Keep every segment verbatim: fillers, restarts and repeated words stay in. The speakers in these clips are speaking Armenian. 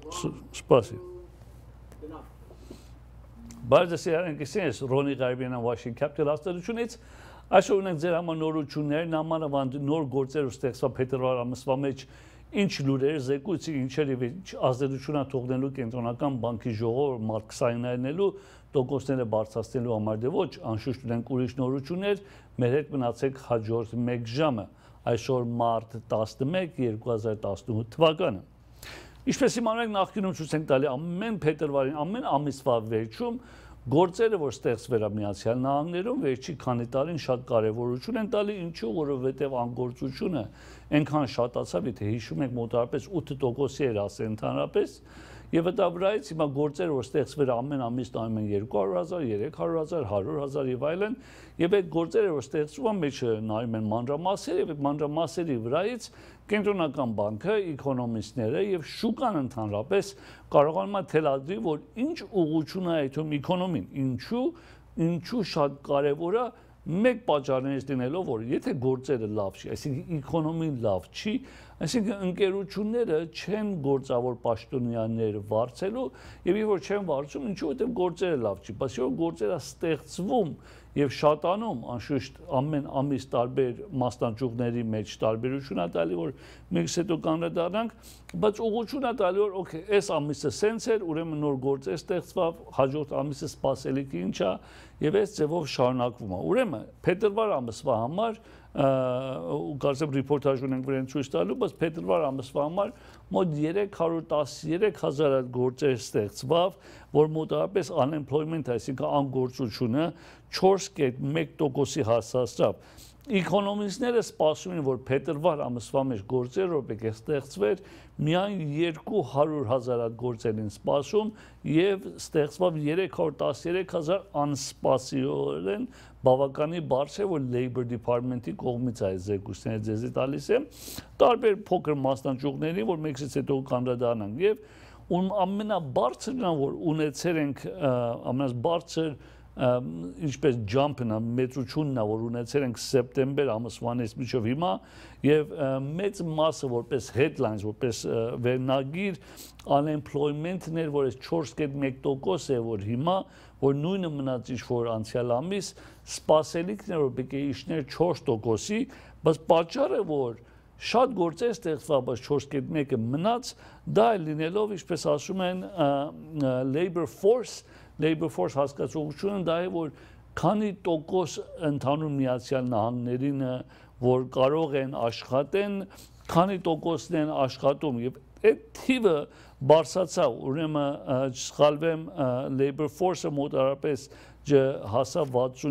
Spasi. Բայց սրանքից Ronnie Gharibian Washington Capital հաստատությունից այսօր ունենք ձեր համար նորություններ, նամանավանդ նոր գործեր ստեղծવા փետրվար ամսվա մեջ ինչ լուրեր, զեկույցի ինչեր եւ ինչ ազդեցություն է թողնելու կենտրոնական բանկի ժողովը մարկսայնայնելու տոկոսները բարձրացնելու համար դե ոչ, անշուշտ ունենք ուրիշ նորություններ, մեր հետ մնացեք հաջորդ մեկ ժամը, այսօր մարտ տասնմեկ երկու հազար տասնութ թվականը։ Ինչպես իմանալեք նախկինում ցույց ենք տալի ամեն փետրվարին, ամեն ամիսվա վերջում գործերը, որ ստեղծվել է Միացյալ Նահանգներում, վերջի քանի տարին շատ կարևորություն են տալի, ինչու, որովհետև անգործությունը այնքան շատացավ, եթե հիշում եք մոտավորապես ութ տոկոսի էր ասել ընդհանրապես, եւ դա վրայից հիմա գործերը, որ ստեղծվել ամեն ամիս նայում են երկու հարյուր հազար, երեք հարյուր հազար, հարյուր հազար եւ այլն, եւ այդ գործերը, որ ստեղծվում են, մեջը նայում են մանրամասեր եւ այդ մանրամասերի վրայից կենտրոնական բանկը, էկոնոմիստները եւ շուկան ընդհանրապես կարողանում է թելադրի, որ ինչ ուղղություն է այդում էկոնոմին, ինչու, ինչու շատ կարեւոր է մեկ պատճառներից լինելով, որ եթե գործերը լավ չի, այսինքն էկոնոմին լավ չի, այսինքն ընկերությունները չեն գործավոր պաշտոնյաներ վարձելու եւ երբ որ չեն վարձում, ինչու որտեղ գործերը լավ չի, բայց երբ գործերը ստեղծվում եւ շատանում, անշուշտ ամեն ամիս տարբեր մասնաճյուղների մեջ տարբերություն է տալի, որ մեկս հետո կանրադառնանք, բայց ուղղություն է տալի, որ օքեյ, այս ամիսը սենց էր, ուրեմն նոր գործեր ստեղծվավ, հաջորդ ամիսը սպասելիքը ինչ է եւ այս ձևով շարունակվում է։ Ուրեմն փետրվար ամսվա համար ու կարծեմ ռիպորտաժ ունենք վրան ցույց տալու, բայց փետրվար ամսվա համար մոտ երեք հարյուր տասնյոթ հազար գործեր ստեղծվավ, որ մոտավորապես unemployment, այսինքն անգործությունը չորս կետ մեկ տոկոսի հասցրավ։ Էկոնոմիստները սպասում են, որ փետրվար ամսվա մեջ գործեր որպես ստեղծվեր միայն երկու հարյուր հազար գործեր են սպասում եւ ստեղծվավ երեք հարյուր տասնյոթ հազար անսպասիորեն բավականին բարձր է, որ Labor Department-ի կողմից այս զեկույցները ձեզի տալիս է տարբեր փոքր մասնաճյուղների, որ մեկից հետո կանդրադառնանք եւ ամենաբարձրն է, որ ունեցել ենք ամենաբարձր ինչպես jump-ն է, մեծությունն է, որ ունեցել ենք սեպտեմբեր ամսվանից մինչև հիմա եւ մեծ մասը որպես headlines, որպես վերնագիր unemployment-ն էր, որ չորս կետ մեկ տոկոս է, որ հիմա, որ նույնը մնաց ինչ որ անցյալ ամիս, սպասելիքն էր, որ պետք է իջներ չորս տոկոսի, բայց պատճառը, որ շատ գործեր ստեղծվավ, բայց չորս կետ մեկը մնաց, դա լինելով, ինչպես ասում են, labor force Labor force հասկացողությունը դա է, որ քանի տոկոս ընդհանուր Միացյալ Նահանգներին, որ կարող են աշխատեն, քանի տոկոսն են աշխատում եւ այդ թիվը բարձրացավ, ուրեմն չսխալվեմ labor force-ը մոտավորապես հասավ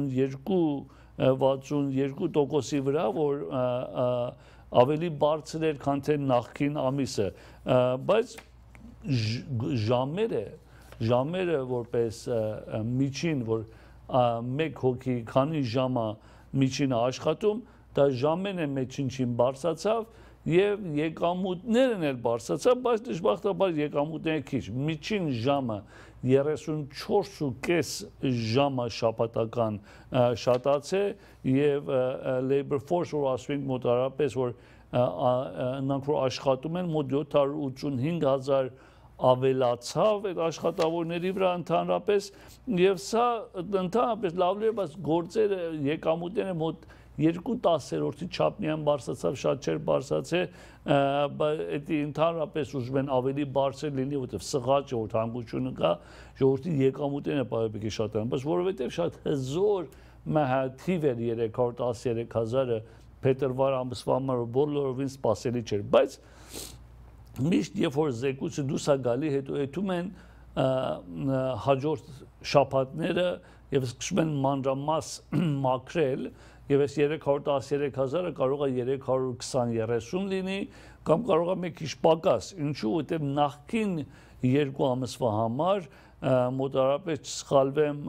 վաթսունյոթ տոկոսի վրա, որ ավելի բարձր էր, քան թե նախկին ամիսը, բայց ժամերը ժամերը որպես միջին, որ մեկ հոգի քանի ժամը միջինը աշխատում, դա ժամեն է մեջին բարձրացավ եւ եկամուտներն էլ բարձրացավ, բայց դժբախտաբար եկամուտները քիչ, միջին ժամը երեսունչորս ու կես ժամը շաբաթական շատաց է եւ labor force, որ ասում ենք մոտավորապես, որ նրանք որ աշխատում են մոտ յոթ հարյուր ութսունհինգ հազար ավելացավ այդ աշխատավորների վրա ընդհանրապես եւ սա ընդհանրապես լավ է, բայց գործերը եկամուտները մոտ երկու տասներորդի չափնյան բարձրացավ, շատ չէր բարձրացել, բայց դա ընդհանրապես ուզում են ավելի բարձր լինի, որովհետեւ սղաճը որ հանգությունը կա, ժողովրդի եկամուտները պետք է շատ են, բայց որովհետեւ շատ հզոր մահաթիվ էր երեք հարյուր տասնյոթ հազարը փետրվար ամսվա համար բոլորովին սպասելի չէր, բայց միշտ երբ որ զեկույցը դուրս է գալի, հետո եթում են հաջորդ շաբաթները եւ սկսում են մանրամաս մաքրել եւ այս երեք հարյուր տասնյոթ հազարը կարող է երեք հարյուր քսան երեսուն լինի կամ կարող է մի քիչ պակաս, ինչու որտեղ նախքին երկու ամսվա համար մոտավորապես չսխալվեմ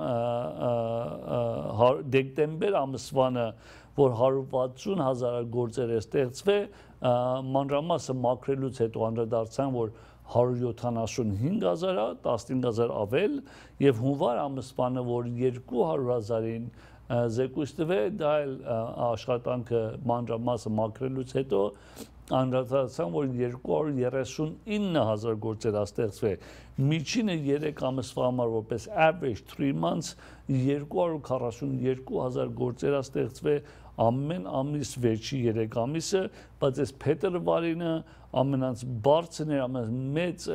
դեկտեմբեր ամսվանը, որ հարյուր վաթսուն հազար գործեր է ստեղծվել, մանրամասը մաքրելուց հետո անդրադարձան, որ հարյուր յոթանասունհինգ հազար է, տասնհինգ հազար ավել եւ հունվար ամսվանը, որ երկու հարյուր հազարին զեկույց տվել, դա էլ աշխատանքը մանրամասը մաքրելուց հետո անդրադարձան, որ երկու հարյուր երեսունինը հազար գործեր ստեղծվել։ Միջինը երեք ամսվա համար որպես average three months երկու հարյուր քառասունյոթ հազար գործեր ստեղծվել ամեն ամիս վերջի երեք ամիսը, բայց այս փետրվարինը ամենից բարձրն էր, ամենամեծ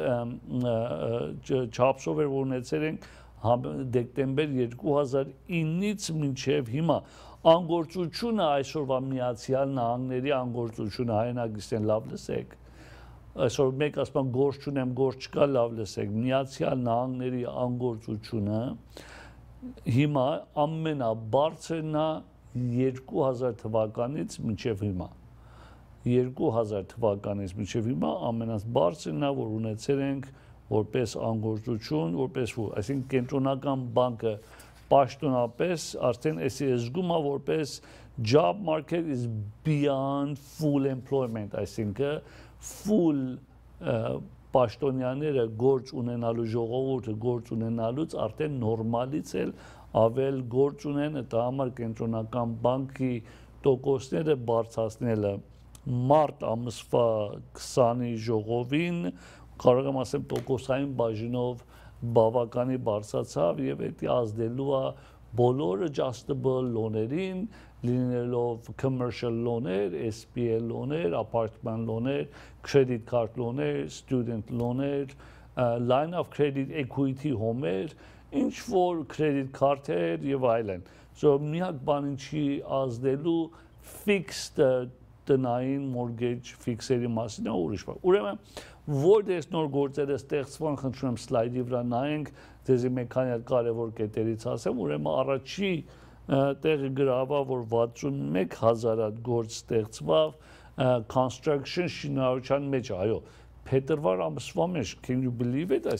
չափսով էր ունեցել ենք դեկտեմբեր երկու հազար ինից մինչև հիմա։ Անգործությունը այսօրվա Միացյալ Նահանգների անգործությունը հայրենագիտեն լավ լսեք։ Այսօր մեկ ասում են գործ չունեմ, գործ չկա, լավ լսեք։ Միացյալ Նահանգների անգործությունը հիմա ամենաբարձրն է երկու հազար թվականից մինչև հիմա։ երկու հազար թվականից մինչև հիմա ամենաբարձրն է, որ ունեցել ենք որպես անգործություն, որպես ու, այսինքն կենտրոնական բանկը պաշտոնապես արդեն էսի զգում է որպես job market is beyond full employment, այսինքն full պաշտոնյաները գործ ունենալու ժողովուրդը գործ ունենալուց արդեն նորմալից էլ ավել գործ ունեն, դա համար կենտրոնական բանկի տոկոսները բարձրացնելը մարտ ամսվա քսանի ժողովին կարող եմ ասեմ տոկոսային բաժինով բավականի բարձրացավ եւ դա ազդելու է բոլոր adjustable loan-երին, լինելով commercial loan-եր, S B A loan-եր, apartment loan-եր, credit card loan-եր, student loan-եր, line of credit equity home-եր, ինչ որ credit card-եր եւ այլն։ So միակ բանը չի ազդելու fixed տնային mortgage fix-երի մասին է ուրիշ բան։ Ուրեմն որտեղ նոր գործերը ստեղծվան, խնդրում եմ սլայդի վրա նայենք, դեզի մեկ քանի կարևոր կետերից ասեմ, ուրեմն առաջի տեղը գրավա, որ վաթսունմեկ հազար հատ գործ ստեղծվավ construction շինարարության մեջ, այո, փետրվար ամսվա մեջ, can you believe it,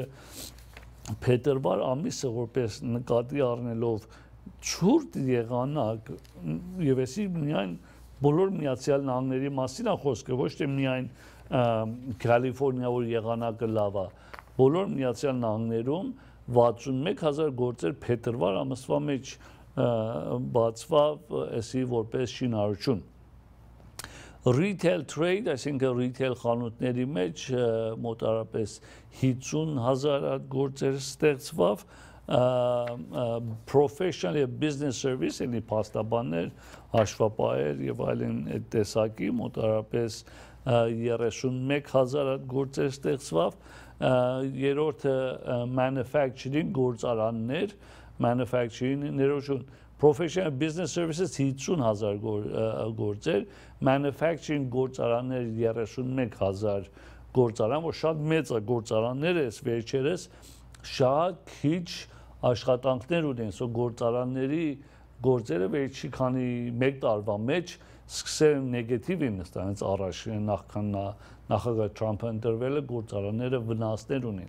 այսինքն փետրվար ամիսը որպես նկատի առնելով ցուրտ եղանակ եւ էսի միայն բոլոր Միացյալ Նահանգների մասին է խոսքը, ոչ թե միայն Կալիֆոռնիա, որ եղանակը լավ է, բոլոր Միացյալ Նահանգներում վաթսունմեկ հազար գործեր փետրվար ամսվա մեջ բացվավ էսի որպես շինարարություն։ Retail trade, այսինքն retail խանութների մեջ մոտարապես հիսուն հազար գործեր ստեղծվավ, professional եւ business service, ելի փաստաբաններ, հաշվապահեր եւ այլն այդ տեսակի մոտարապես երեսունմեկ հազար գործեր ստեղծվավ, երրորդը manufacturing գործարաններ, manufacturing ներողություն, professional business services հիսուն հազար գործեր, manufacturing գործարաններ երեսունմեկ հազար գործարան, որ շատ մեծ է գործարանները, այս վերջերս շատ քիչ աշխատանքներ ունեն, սո գործարանների գործերը վերջի քանի մեկ տարվա մեջ սկսել են նեգատիվին նստանից առաջ նախքան նախագահ Թրամփը ընտրվելը գործարանները վնասներ ունեն։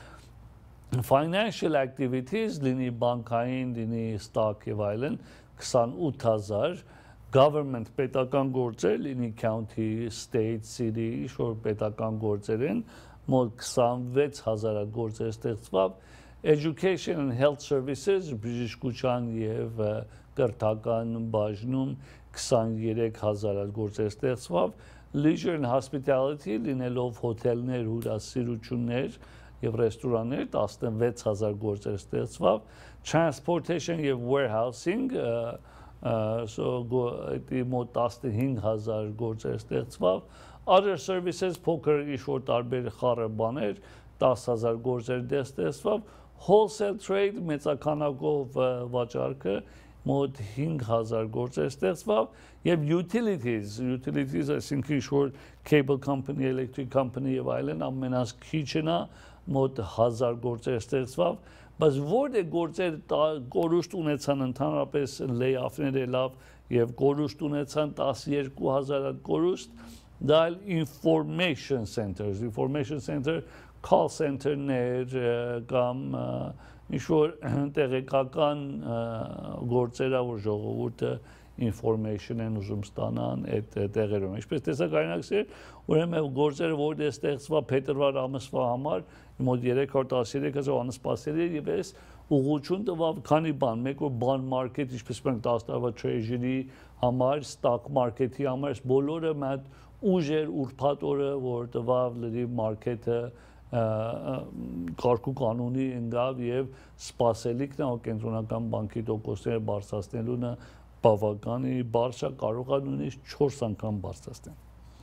Financial activities, լինի բանկային, լինի stock եւ այլն, քսանութ հազար, government պետական գործեր, լինի county, state, city, ինչ-որ պետական գործեր են, մոտ քսանվեց հազար գործեր ստեղծվավ, education and health services, բժշկության եւ կրթական բաժնում քսաներեք հազար գործեր ստեղծվավ, leisure and hospitality, լինելով հոթելներ, հյուրասիրություններ եւ ռեստորաններ, տասնվեց հազար գործեր ստեղծվավ, transportation եւ warehousing, so դի մոտ տասնհինգ հազար գործեր ստեղծվավ, other services, փոքր ինչ-որ տարբեր խառը բաներ, տասը հազար գործեր ստեղծվավ, wholesale trade մեծաքանակով վաճառքը մոտ հինգ հազար գործեր ստեղծվավ եւ utilities, utilities այսինքն ինչ-որ cable company, electric company եւ այլն ամենից քիչն է, մոտ հազար գործեր ստեղծվավ, բայց որտեղ գործեր կորուստ ունեցան ընդհանրապես layoff-ները լավ եւ կորուստ ունեցան տասնյոթ հազար կորուստ, դա information centers, information center call center-ներ կամ ինչ-որ տեղեկական գործերա, որ ժողովուրդը information են ուզում ստանան այդ տեղերում։ Ինչպես տեսակ այնակսեր, ուրեմն գործերը որտեղ ստեղծվա փետրվար ամսվա համար, մոտ երեք հարյուր տասնյոթ հազար անսպասելի եւ այս ուղղություն տվավ քանի բան, մեկ որ բան մարքետ, ինչպես մենք տասը տարվա treasury համար, stock market-ի համար, բոլորը մատ ուժեր ուրբաթ օրը որ տվավ լրիվ մարքեթը կարգու կանոնի ընկավ եւ սպասելիքն է կենտրոնական բանկի տոկոսները բարձրացնելուն բավականի բարձր կարող է նույնիսկ չորս անգամ բարձրացնել։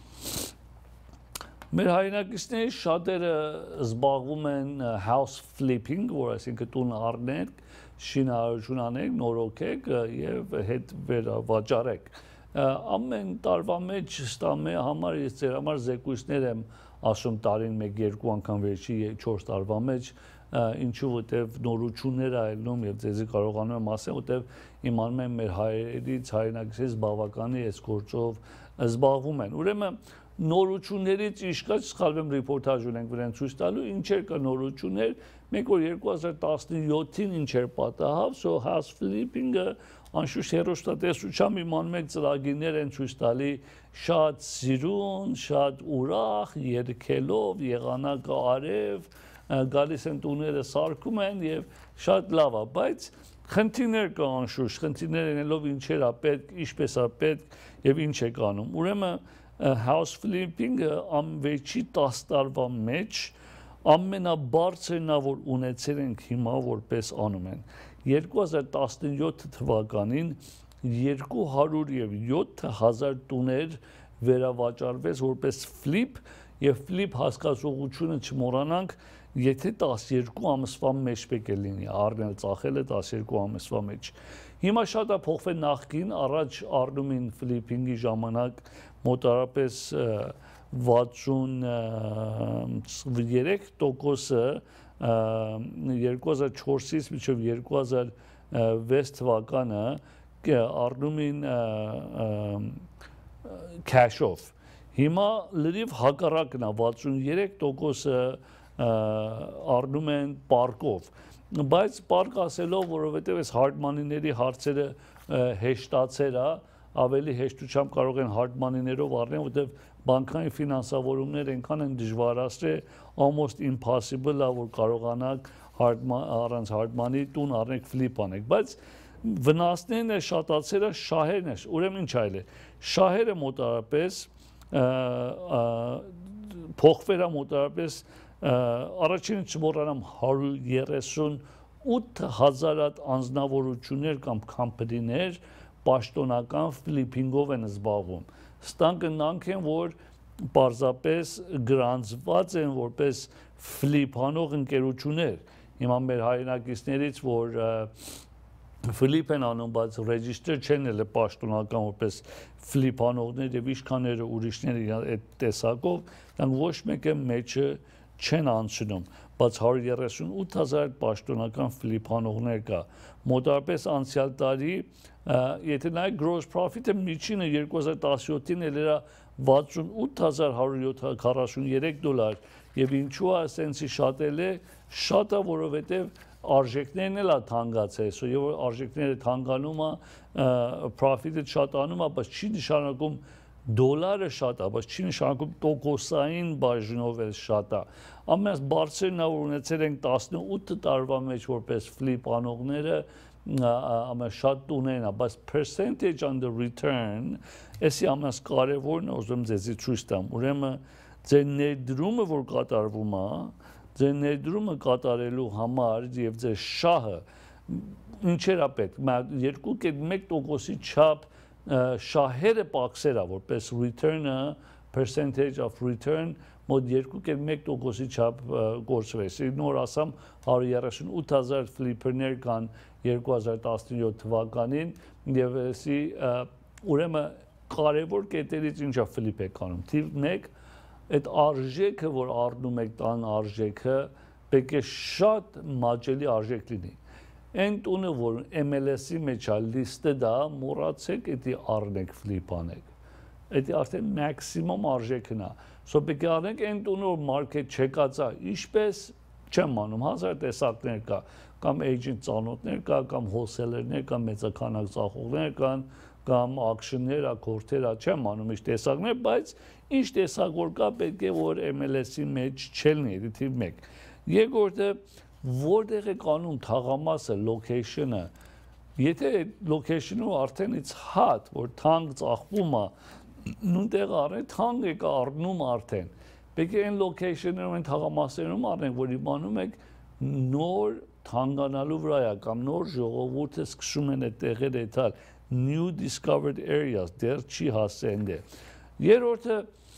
Մեր հայրենակիցների շատերը զբաղվում են house flipping, որ այսինքն տուն առնեք, շինարարություն անեք, նորոգեք եւ հետ վերավաճառեք։ Ամեն տարվա մեջ ստամե համար ես ձեր համար զեկույցներ եմ ասում տարին մեկ-երկու անգամ վերջի չորս տարվա մեջ, ինչու որտեվ նորություններ այլնում եւ ձեզի կարողանում եմ ասել, որտեվ իմանում եմ մեր հայերից հայրենակիցից բավականի այս գործով զբաղվում են։ Ուրեմն նորություններից իշքա սխալվեմ ռեպորտաժ ունենք վրան ցույց տալու ինչեր կա նորություններ մեկ որ երկու հազար տասնյոթին ինչեր պատահավ so house flipping-ը անշուշտ հեռուստատեսությամբ իմանում եք ծրագիրներ են ցույց տալի շատ սիրուն, շատ ուրախ, երգելով, եղանակը արև, գալիս են տուները սարքում են եւ շատ լավ է, բայց խնդիրներ կա անշուշտ, խնդիրներ ելնելով ինչեր է պետք, ինչպես է պետք եւ ինչ է կանում։ Ուրեմն house flipping-ը ամվերջի տասը տարվա մեջ ամենաբարձրն է որ ունեցել ենք հիմա որպես անում են երկու հազար տասնյոթ թվականին երկու հարյուր և յոթ հազար տուներ վերավաճառվեց որպես flip եւ flip հասկացողությունը չմոռանանք եթե տասներկու ամսվա մեջ պետք է լինի առնել ծախելը տասներկու ամսվա մեջ հիմա շատ է փոխվել նախկին առաջ առնում էին flipping-ի ժամանակ մոտարապես վաթսունյոթ տոկոսը երկու հազար չորսից մինչև երկու հազար վեց թվականը առնում էին cash-ով հիմա լրիվ հակառակն է վաթսունյոթ տոկոսը առնում են պարկով բայց պարկ ասելով որովհետև այս hard money-ների հարցերը հեշտացել է ավելի հեշտությամբ կարող են hard money-ներով առնել որովհետև բանկային ֆինանսավորումները այնքան են դժվարացրել almost impossible է որ կարողանաք առանց hard money տուն առնեք flip անեք բայց վնասներն է շատացել է շահերն է ուրեմն ինչ այլ է շահերը մոտարապես փոխվելա մոտարապես առաջինը չմոռանամ հարյուր երեսունութ հազար անձնավորություններ կամ կամպանիներ պաշտոնական ֆլիփինգով են զբաղվում ստանք ընանք են որ պարզապես գրանցված են որպես ֆլիփանող ընկերություններ հիմա մեր հայրենակիցներից որ ֆլիփ են անում բայց ռեջիստրեր չեն ել պաշտոնական որպես ֆլիփանողներ եւ իշքանները ուրիշները այդ տեսակով դրանք ոչ մեկը մեջը չեն անցնում բայց հարյուր երեսունութ հազար պաշտոնական ֆլիփանողներ կա մոտարպես անցյալ տարի եթե նայեք gross profit-ը միջինը երկու հազար տասնյոթին էլ era վաթսունութ հազար հարյուր քառասուներեք դոլար եւ ինչու է ասենցի շատել է շատ է որովհետեւ արժեքներն էլ է թանկացել եւ որ արժեքները թանկանում է profit-ը շատանում է բայց չի նշանակում դոլարը շատ է, բայց չի նշանակում տոկոսային բաժնով էլ շատ է։ Ամենից բարձրն է որ ունեցել ենք տասնութ տարվա մեջ որպես ֆլիփ անողները ամենաշատ տուներն է, բայց percentage on the return, էսի ամենից կարևորն է ուզում ձեզի ցույց տամ։ Ուրեմն ձեր ներդրումը որ կատարվում է, ձեր ներդրումը կատարելու համար եւ ձեր շահը ինչեր է պետք։ երկու կետ մեկ տոկոսի չափ շահերը պակսեր է որպես return-ը percentage of return մոտ երկու կետ մեկ տոկոսի չափ գործվեց նոր ասամ հարյուր երեսունութ հազար ֆլիփերներ կան երկու հազար տասնյոթ թվականին եւ էսի ուրեմն կարևոր կետերից ինչա ֆլիփ եք անում թիվ մեկ այդ արժեքը որ առնում եք տան արժեքը պետք է շատ մաճելի արժեք լինի Այն տունը, որ M L S-ի մեջ է լիստը դա, մոռացեք էդի առնեք ֆլիփ անեք։ Էդի արդեն մաքսիմում արժեքն է։ Սո պետք է առնեք այն տունը, որ մարքեթ չեկած է, ինչպես չեմ անում, հազար տեսակներ կա, կամ agent ծանոթներ կա, կամ wholesaler-ներ կան, մեծականակ ծախողներ կան, կամ auction-ներ, ակորդեր, չեմ անում ինչ տեսակներ, բայց ինչ տեսակ որ կա, պետք է որ M L S-ի մեջ չլինի, էդի թիվ մեկ։ Երկրորդը որտեղ է անում թաղամասը location-ը եթե location-ը արդեն it's hot որ թանկ ծախվում է նույնտեղ առնեն, թանկ եք առնում արդեն։ Պետք է այն location-երում, այն թաղամասերում առնենք, որ իմանում եք նոր թանկանալու վրա է կամ նոր ժողովուրդը սկսում են այդ տեղերը էթալ new discovered areas, դեռ չի հասել դե։ Երրորդը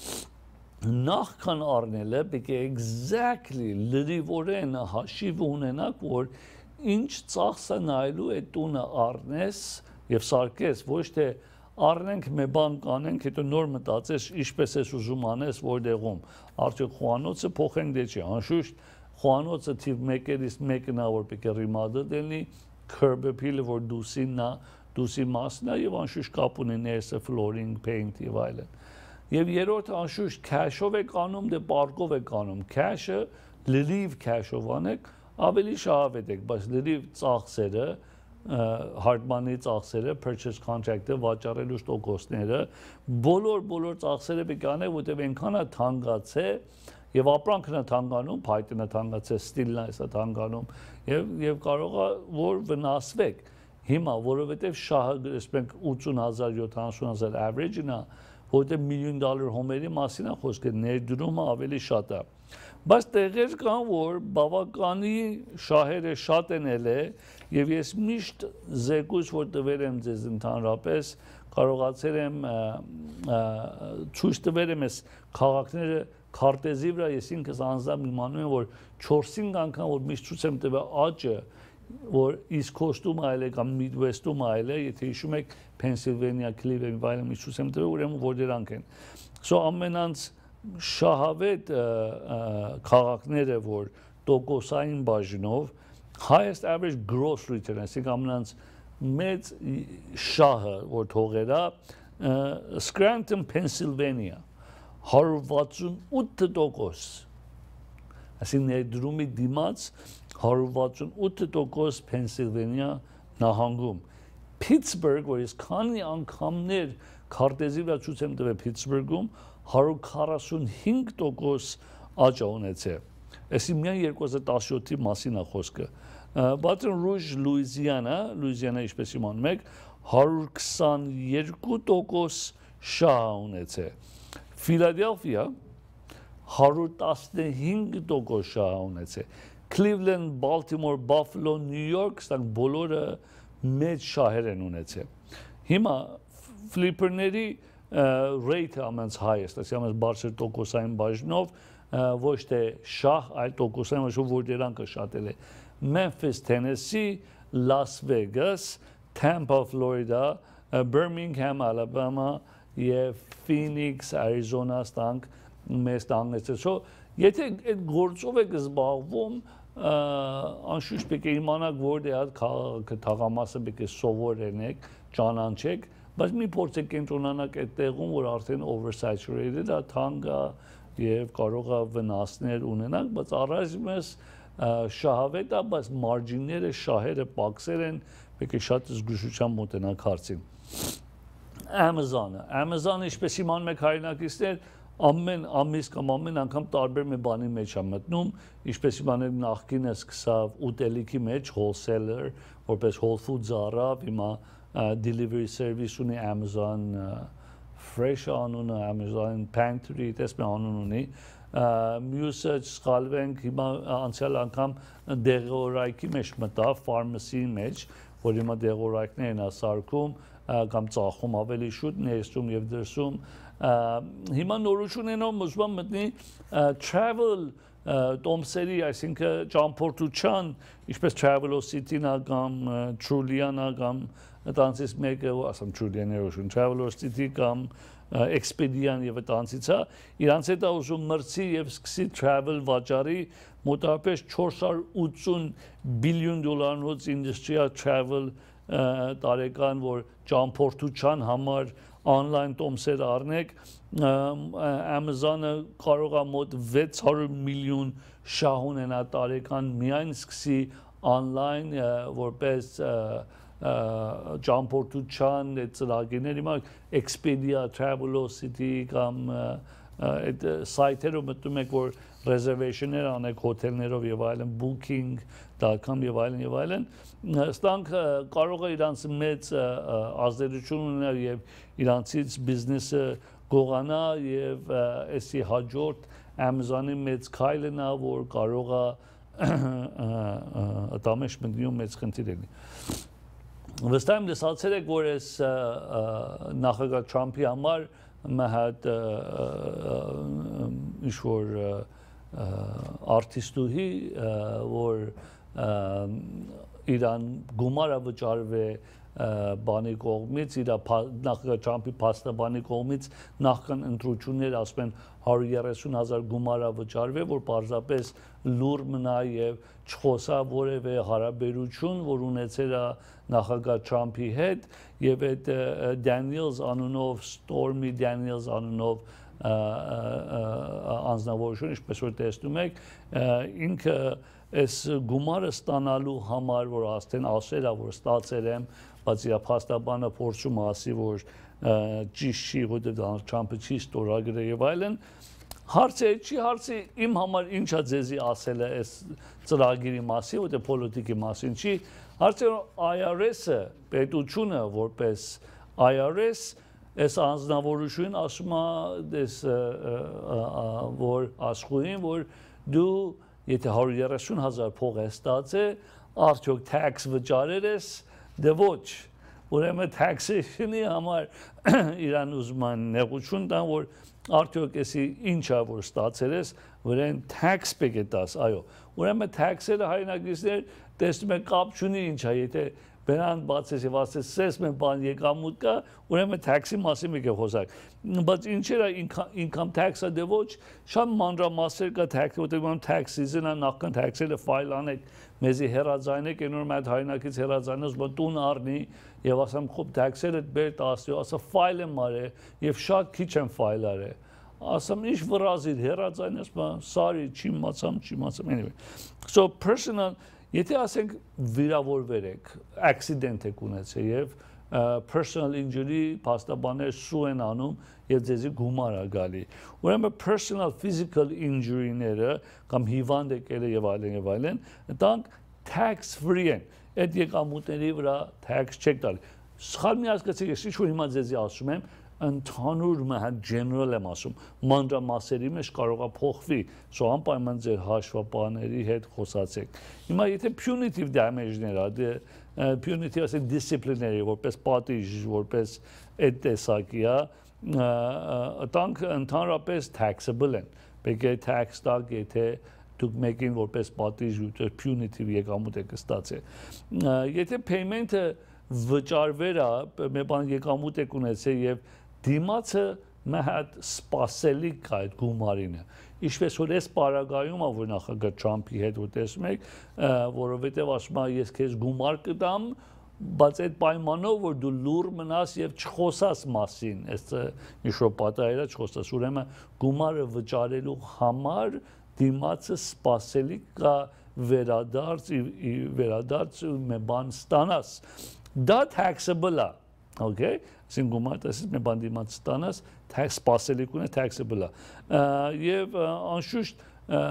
նախքան առնելը պետք է exactly լրիվորեն հաշիվ ունենաք, որ ինչ ծախսը նայելու է տունը առնես եւ սարքես, ոչ թե առնենք մի բան կանենք, հետո նոր մտածես ինչպես ես ուզում անես որտեղում, արդյոք խոհանոցը փոխենք դե չի, անշուշտ խոհանոցը թիվ մեկերից մեկն է որ պետք է remodel լինի, curb appeal-ը որ դուսին նա, դուսի մասն է եւ անշուշտ կապ ունի ներսը flooring, paint եւ այլն։ Եվ երրորդը անշուշտ cash-ով եք անում, դե պարկով եք անում, cash-ը լրիվ cash-ով անեք, ավելի շահավետ եք, բայց լրիվ ծախսերը հardmoney ծախսերը, purchase contract-ը, վաճառելու տոկոսները, բոլոր բոլոր ծախսերը պետք է անեք, որտեղ այնքան է թանկացե եւ ապրանքն է թանկանում, փայտն է թանկացե, ստիլն է թանկանում եւ եւ կարող է որ վնասվեք։ Հիմա որովհետեւ շահը ասենք ութսուն հազար յոթանասուն հազար average-ն է, որտեղ միլիոն դոլար հոմերի մասին է խոսքը, ներդրումը ավելի շատ է։ Բայց տեղեր կան, որ բավականի շահերը շատ են ելե եւ ես միշտ զեկույց որ տվել եմ ձեզ ընդհանրապես կարողացել եմ ցույց տվել եմ այս քաղաքները քարտեզի վրա ես ինքս անձամբ իմանում եմ որ չորս-հինգ անգամ որ միշտ ցույց եմ տվել աճը որ East Coast-ում այլ է կամ Midwest-ում այլ է, եթե հիշում եք Pennsylvania, Cleveland, վայրը միշտ ցույց եմ տվել, ուրեմն որ դրանք են։ So ամենանց շահավետ քաղաքները, որ տոկոսային բաժնով highest average gross return, այսինքն ամենանց մեծ շահը, որ թողերա Scranton, Pennsylvania, հարյուր վաթսունութ տոկոս, այսինքն ներդրումի դիմաց հարյուր վաթսունութ տոկոս Pennsylvania նահանգում։ Pittsburgh, որ ես քանի անգամներ քարտեզի վրա ցույց եմ տվել Pittsburgh-ում, հարյուր քառասունհինգ տոկոս աճ ունեցել։ Այսինքն միայն երկու հազար տասնյոթի մասին է խոսքը։ Baton Rouge, Louisiana, Louisiana ինչպես իմանում եք, հարյուր քսաներկու տոկոս շահ ունեցել։ Philadelphia հարյուր տասնհինգ տոկոս շահ ունեցել։ Cleveland, Baltimore, Buffalo, New York, ստանք բոլորը մեծ շահեր են ունեցել։ Հիմա ֆլիպերների rate-ը ամենից highest, այսինքն ամենից բարձր տոկոսային բաժնով, ոչ թե շահ, այլ տոկոսային բաժնով, որ դրանքը շատել է։ Memphis, Tennessee, Las Vegas, Tampa, Florida, Birmingham, Alabama եւ Phoenix, Arizona ստանք մեծ տանգեցել։ So, եթե այդ գործով եք զբաղվում, անշուշտ պետք է իմանաք որ այդ քաղաքը թաղամասը պետք է սովորենեք, ճանաչեք, բայց մի փորձեք կենտրոնանաք այդ տեղում, որ արդեն oversaturated է, թանկ է եւ կարող է վնասներ ունենալ, բայց առայժմես շահավետ է, բայց մարջինները, շահերը պակսեր են, պետք է շատ զգուշությամբ մոտենաք հարցին։ Amazon-ը, Amazon-ը ինչպես իմանում եք հայրենակիցներ, ամեն ամիս կամ ամեն անգամ տարբեր մի բանի մեջ է մտնում, ինչպես իմանեք նախկինը սկսավ ուտելիքի մեջ wholesaler, որպես Whole Foods-ը առավ, հիմա delivery service ունի Amazon Fresh անունը, Amazon Pantry, տեսնում անուն ունի, մյուսը չսխալվենք, հիմա անցյալ անգամ դեղորայքի մեջ մտավ, pharmacy-ի մեջ, որ հիմա դեղորայքներն է սարքում, կամ ծախում ավելի շուտ, ներսում եւ դրսում, հիմա նորություններով ուզում եմ մտնի travel տոմսերի, այսինքն ճամփորդության, ինչպես Travelocity-ն կամ Trulian-ը կամ այդտեղից մեկը, ասեմ Trulian-ը, Travelocity կամ Expedia-ն եւ այդտեղից է, իրանց հետ է ուզում մրցի եւ սկսի travel վաճառի մոտավորապես չորս հարյուր ութսուն բիլիոն դոլարանոց industrial travel տարեկան, որ ճամփորդության համար online տոմսեր առնեք, Amazon-ը կարող է մոտ վեց հարյուր միլիոն շահ ունենա տարեկան միայն սկսի online որպես ճամփորդության ծրագիրներ, հիմա Expedia, Travelocity կամ այդ սայթերով մտնում եք, որ reservation-ներ անեք հոթելներով եւ այլն, booking dot com եւ այլն եւ այլն, ստանք կարող է իրանց մեծ ազդեցություն ունել եւ իրանցից բիզնեսը գողանա եւ էսի հաջորդ Amazon-ի մեծ քայլն է, որ կարող է ատամեշ մտնյուն մեծ խնդիր լինի։ Վստահ եմ լսացել եք, որ այս նախագահ Թրամփի համար մի հատ ինչ-որ արտիստուհի, որ իրան գումարը վճարվե բանի կողմից, իր նախագահ Թրամփի փաստաբանի կողմից նախքան ընտրություններ ասում են հարյուր երեսուն հազար գումարը վճարվե, որ պարզապես լուր մնա եւ չխոսա որևէ հարաբերություն, որ ունեցել է նախագահ Թրամփի հետ եւ այդ Daniels անունով, Stormy Daniels անունով անձնավորություն, ինչպես որ տեսնում եք, ինքը այս գումարը ստանալու համար, որ աստեն ասել է, որ ստացել եմ, բայց իր փաստաբանը փորձում ասի, որ ճիշտ չի, որտեղ Դոնալդ Թրամփը չի ստորագրել եւ այլն, հարցը չի, հարցը իմ համար ինչա ձեզի ասել է այս ծրագիրի մասին, որտեղ պոլիտիկի մասին չի, հարցը I R S-ը, պետությունը որպես I R S, այս անձնավորություն ասում է, որ աշխուհին, որ դու եթե հարյուր երեսուն հազար փող ես ստացել, արդյոք tax վճարել ես, դե ոչ, ուրեմն taxation-ի համար իրան ուզում են նեղություն տան, որ արդյոք էսի ինչա որ ստացել ես, որեն tax պետք է տաս, այո, ուրեմն tax-երը հայրենակիցներ տեսնում են կապ չունի ինչա, եթե բերան բացես եւ ասես սես մեն բան եկամուտ կա, ուրեմն tax-ի մասին մի կե խոսակ, բայց ինչեր է income tax-ը դե ոչ, շատ մանրամասեր կա tax, որտեղ ուրեմն tax season-ը նախքան tax-երը ֆայլ անեք, մեզի հերաձայնեք, այնօր այդ հայրենակից հերաձայնած բան տուն առնի եւ ասեմ խոբ tax-երը բեր տասի, ասա ֆայլ եմ արել եւ շատ քիչ եմ ֆայլ արել, ասեմ ինչ վրազիր հերաձայնած բան, sorry, չի մացամ, չի մացամ, anyway, so personal Եթե ասենք վիրավորվել եք, accident եք ունեցել եւ personal injury փաստաբաներ սու են անում եւ ձեզի գումար է գալի։ Ուրեմն personal physical injury-ները կամ հիվանդ եկել եւ այլն եւ այլն, դրանք tax free են։ Այդ եկամուտների վրա tax չեք տալի։ Սխալ մի հասկացեք, ես ինչ որ հիմա ձեզի ասում եմ, ընդհանուր մահ general եմ ասում, մանրամասերի մեջ կարող է փոխվի, so անպայման ձեր հաշվապահների հետ խոսացեք։ Հիմա եթե punitive damage-ներ ա, punitive ասենք disciplinary, որպես պատիժ, որպես այդ տեսակի ա, տանք ընդհանրապես taxable են, պետք է tax տակ, եթե դուք մեկին որպես պատիժ punitive եկամուտ եք ստացել։ Եթե payment-ը վճարվեր ա, մի բան եկամուտ եք ունեցել եւ դիմացը մի հատ սպասելիք կա այդ գումարինը։ Ինչպես որ այս պարագայում ա, որ նախագահ Թրամփի հետ որ տեսնում եք, որովհետեւ ասում ա ես քեզ գումար կտամ, բայց այդ պայմանով որ դու լուր մնաս եւ չխոսաս մասին, այս ինչ-որ պատահելա չխոսաս, ուրեմն գումարը վճարելու համար դիմացը սպասելիք կա վերադարձ վերադարձ մի բան ստանաս։ Դա taxable է, okay? Ասենք գումար տեսես մի բան դիմաց ստանաս, tax սպասելիք ունի taxable է։ Եվ անշուշտ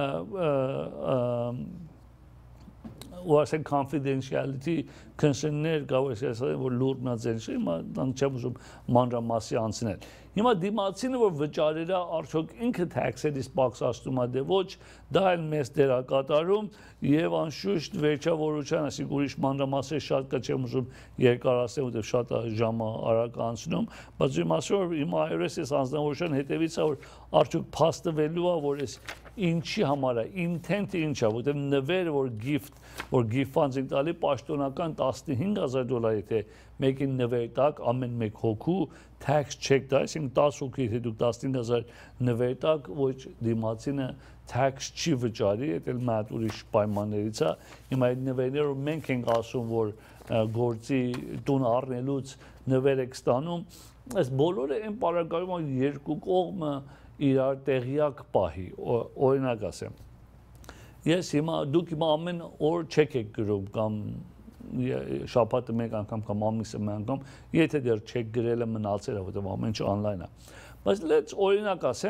ու ասենք confidentiality concern-ներ կա, որ լուր մնացել չի, հիմա չեմ ուզում մանրամասի անցնել։ Հիմա դիմացինը որ վճարել է, արդյոք ինքը tax-երից պակսացնում է, դե ոչ, դա էլ մեծ դեր է կատարում եւ անշուշտ վերջավորության, ասենք ուրիշ մանրամասեր շատ կա, չեմ ուզում երկար ասել, որտեղ շատ ժամը արագ անցնում, բայց իմ ասում որ իմ I R S-ից անձնավորության հետևից է, որ արդյոք փաստվելու է, որ այս ինչի համար է, intent-ը ինչ է, որտեղ նվեր որ gift, որ gift funds են տալի պաշտոնական տասնհինգ հազար դոլար, եթե մեկին նվեր տակ, ամեն մեկ հոգու tax check տա, այսինքն տասը հոգի, եթե դուք տասնհինգ հազար նվեր տակ, ոչ դիմացինը tax չի վճարի, այդ էլ մի հատ ուրիշ պայմաններից է։ Հիմա այդ նվերները մենք ենք ասում, որ գործի տուն առնելուց նվեր եք ստանում, այս բոլորը այն պարագայում երկու կողմը իրար տեղյակ պահի, օրինակ ասեմ։ Ես հիմա դուք հիմա ամեն օր չեք եք գրում կամ շաբաթը մեկ անգամ կամ ամիսը մեկ անգամ, եթե դեռ չեք գրելը մնացել է, որտեղ ամեն ինչ online է։ Բայց let's օրինակ ասեմ,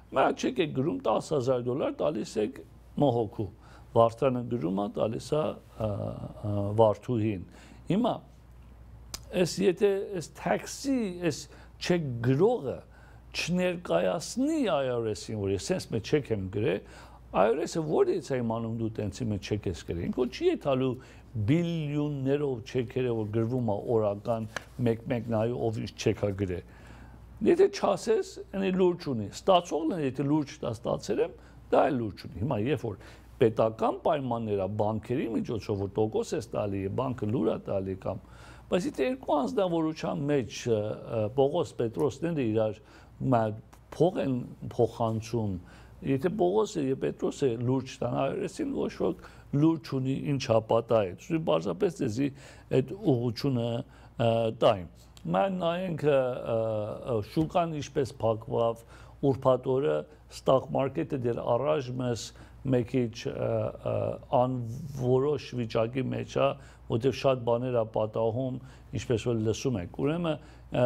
Մա չեք եք գրում տասը հազար դոլար, տալիս եք մոհոքու, Վարդանը գրում է, տալիս է Վարդուհին։ Հիմա, այս եթե այս tax-ի, այս չեք գրողը չներկայացնի I R S-ին, որ ես sense մեջ չեք եմ գրել, I R S-ը որից է իմանում դու տենցի մեջ չեք ես գրել, ինքո չի է տալու բիլիոններով չեքերը, որ գրվում է օրական մեկ-մեկ նայու ով ինչ չեք է գրել։ Եթե չասես, այնի լուրջ ունի, ստացողն է, եթե լուրջ դա ստացել եմ, դա էլ լուրջ ունի։ Հիմա երբ որ պետական պայմանները բանկերի միջոցով որ տոկոս է տալի, բանկը լուր է տալի կամ, բայց եթե երկու անձնավորության մեջ Պողոս Պետրոսները իրար փող են փոխանցում, եթե Պողոսը եւ Պետրոսը լուրջ տան I R S-ին ոչ ոք լուրջ ունի ինչ հապատա է։ Դու բարձրապես դեզի այդ ուղղությունը տային։ Մենք նայենք շուկան ինչպես փակվավ, ուրբաթ օրը stock market-ը դեռ առայժմ մեզ մեկ քիչ անորոշ վիճակի մեջ է, որտեղ շատ բաներ է պատահում, ինչպես որ լսում եք։ Ուրեմն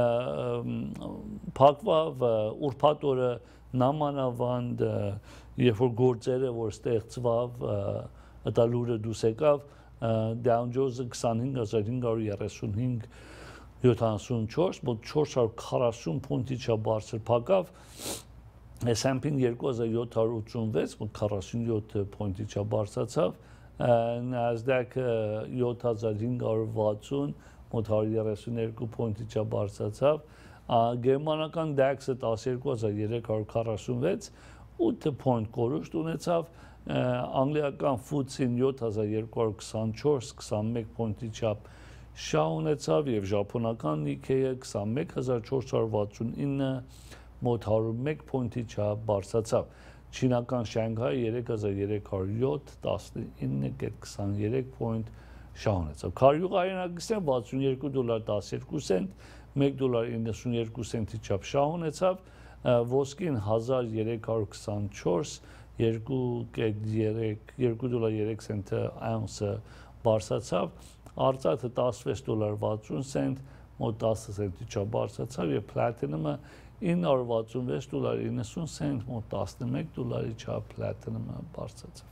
փակվավ ուրբաթ օրը նամանավանդ երբ որ գործերը որ ստեղծվավ դա լուրը դուս եկավ Dow Jones-ը քսանհինգ հազար հինգ հարյուր երեսունհինգ յոթանասունչորս մոտ չորս հարյուր քառասուն փունտի չա բարձր փակավ S and P-ն երկու հազար յոթ հարյուր ութսունվեց մոտ քառասունյոթ փունտի չա բարձրացավ Nasdaq-ը յոթ հազար հինգ հարյուր վաթսուն մոտ հարյուր երեսուներկու փունտի չա բարձրացավ Գերմանական DAX-ը տասներկու հազար երեք հարյուր քառասունվեց ութ փոինտ կորուստ ունեցավ Անգլիական ֆուտսին յոթ հազար երկու հարյուր քսանչորս քսանմեկ փոինտի չափ շահ ունեցավ եւ Ժապոնական Nikkei-ը քսանմեկ հազար չորս հարյուր վաթսունինը մոտ հարյուր մեկ փոինտի չափ բարձրացավ Չինական Շանհայ երեք հազար երեք հարյուր յոթ տասնինը կետ քսաներեք փոինտ շահ ունեցավ Քարյուղայինագստեն վաթսունյերկու դոլար տասներկու սենտ մեկ դոլար իննսունյերկու սենտի չափ շահ ունեցավ ոսկին հազար երեք հարյուր քսանչորս երկու կետ երեք երկու դոլար երեք սենտը աունսը բարձրացավ արծաթը տասնվեց դոլար վաթսուն սենտ մոտ տասը սենտի չափ բարձրացավ եւ պլատինումը ինը հարյուր վաթսունվեց դոլար իննսուն սենտ մոտ տասնմեկ դոլարի չափ պլատինումը բարձրացավ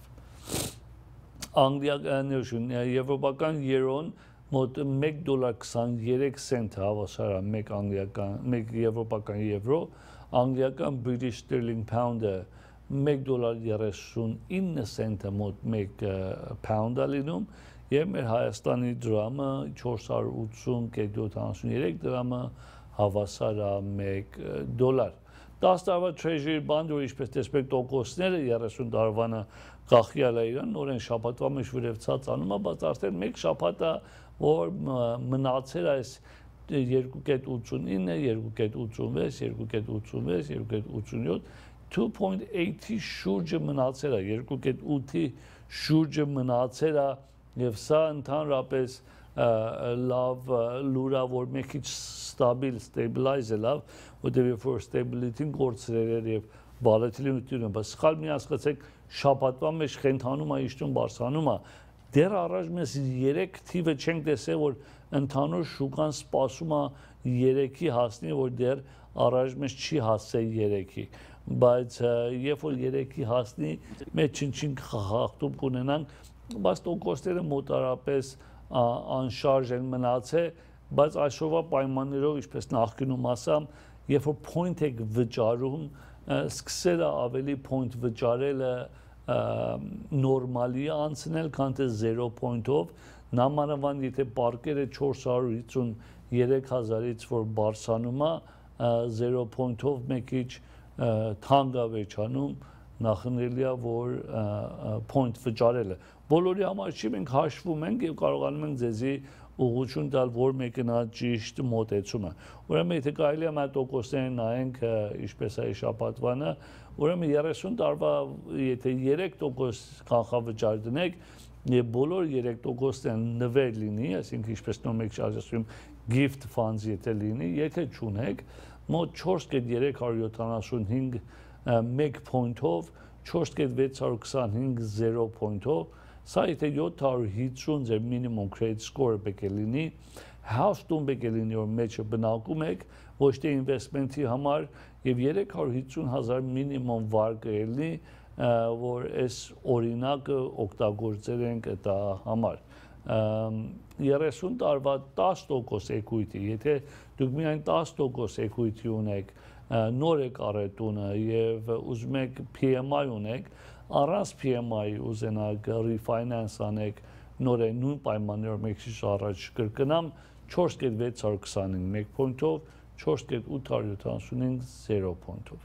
Անգլիական եվրոպական յուրոն մոտ մեկ դոլար քսաներեք սենտ հավասար է մեկ անգլիական մեկ եվրոպական եվրո անգլիական British Sterling Pound-ը մեկ դոլար երեսունինը սենտը մոտ մեկ pound է լինում եւ մեր Հայաստանի դրամը չորս հարյուր ութսուն կետ յոթանասուներեք դրամը հավասար է մեկ դոլար դաս տարվա Treasury Bond որ ինչպես տեսեք տոկոսները երեսուն տարվանը կախյալ է իրան նորեն շաբաթվա մեջ վրևցած անում է բայց արդեն մեկ շաբաթ է որ մնացել այս երկու կետ ութսունինը երկու կետ ութսունվեց երկու կետ ութսունվեց երկու կետ ութսունյոթ two point eight-ի շուրջը մնացել է երկու կետ ութի շուրջը մնացել է եւ սա ընդհանրապես լավ լուր է որ մեկ քիչ ստաբիլ ստեբիլայզ է լավ որտեղ երբ որ ստեբիլիթին կորցրել եւ վոլատիլիտյունը բայց սխալ մի հասկացեք շաբաթվա մեջ խենթանում է իշտուն բարձրանում է դեռ առաջ մեզ երեք թիվը չենք տեսել որ ընդհանուր շուկան սպասում է երեքի հասնի որ դեռ առաջ մեզ չի հասել երեքի բայց երբ որ երեքի հասնի մեծ չնչին խախտում կունենանք բայց տոկոսները մոտարապես անշարժ են մնացել բայց այսօրվա պայմաններով ինչպես նախկինում ասամ երբ որ point եք վճարում սկսել է ավելի point վճարելը նորմալի անցնել քան թե zero point-ով նամանավանդ եթե պարկերը չորս հարյուր հիսուներեք հազարից որ բարձրանում է zero point-ով մեկ քիչ թանկ է վերջանում նախընելի է որ point վճարելը բոլորի համար չի մենք հաշվում ենք եւ կարողանում ենք ձեզի ուղղություն տալ որ մեկն է ճիշտ մոտեցումը ուրեմն եթե կարելի է մեր տոկոսներին նայենք ինչպես է շաբաթվանը ուրեմն երեսուն տարվա եթե երեք տոկոս կանխավճար դնեք եւ բոլոր երեք տոկոսն նվեր լինի այսինքն ինչպես նոր մեկ շարժում gift funds եթե լինի եթե չունեք մոտ չորս կետ երեք հարյուր յոթանասունհինգ մեկ point-ով չորս կետ վեց հարյուր քսանհինգ zero point-ով սա եթե յոթ հարյուր հիսուն ձեր minimum credit score-ը պետք է լինի house տուն եք լինի որ մեջը բնակում եք, ոչ թե investment-ի համար եւ երեք հարյուր հիսուն հազար մինիմում վարկը ելնի, որ այս օրինակը օգտագործել ենք դա համար։ երեսուն տարվա տասը տոկոս equity, եթե դուք միայն տասը տոկոս equity ունեք, նոր եք առել տունը եւ ուզում եք P M I ունեք, առանց P M I ուզենաք refinance անեք, նոր է նույն պայմաններով մեկ քիչ առաջ կրկնամ, չորս կետ վեց հարյուր քսանհինգ մեկ փոյնտով, չորս կետ ութ հարյուր յոթանասունհինգ զիրո փոյնտով։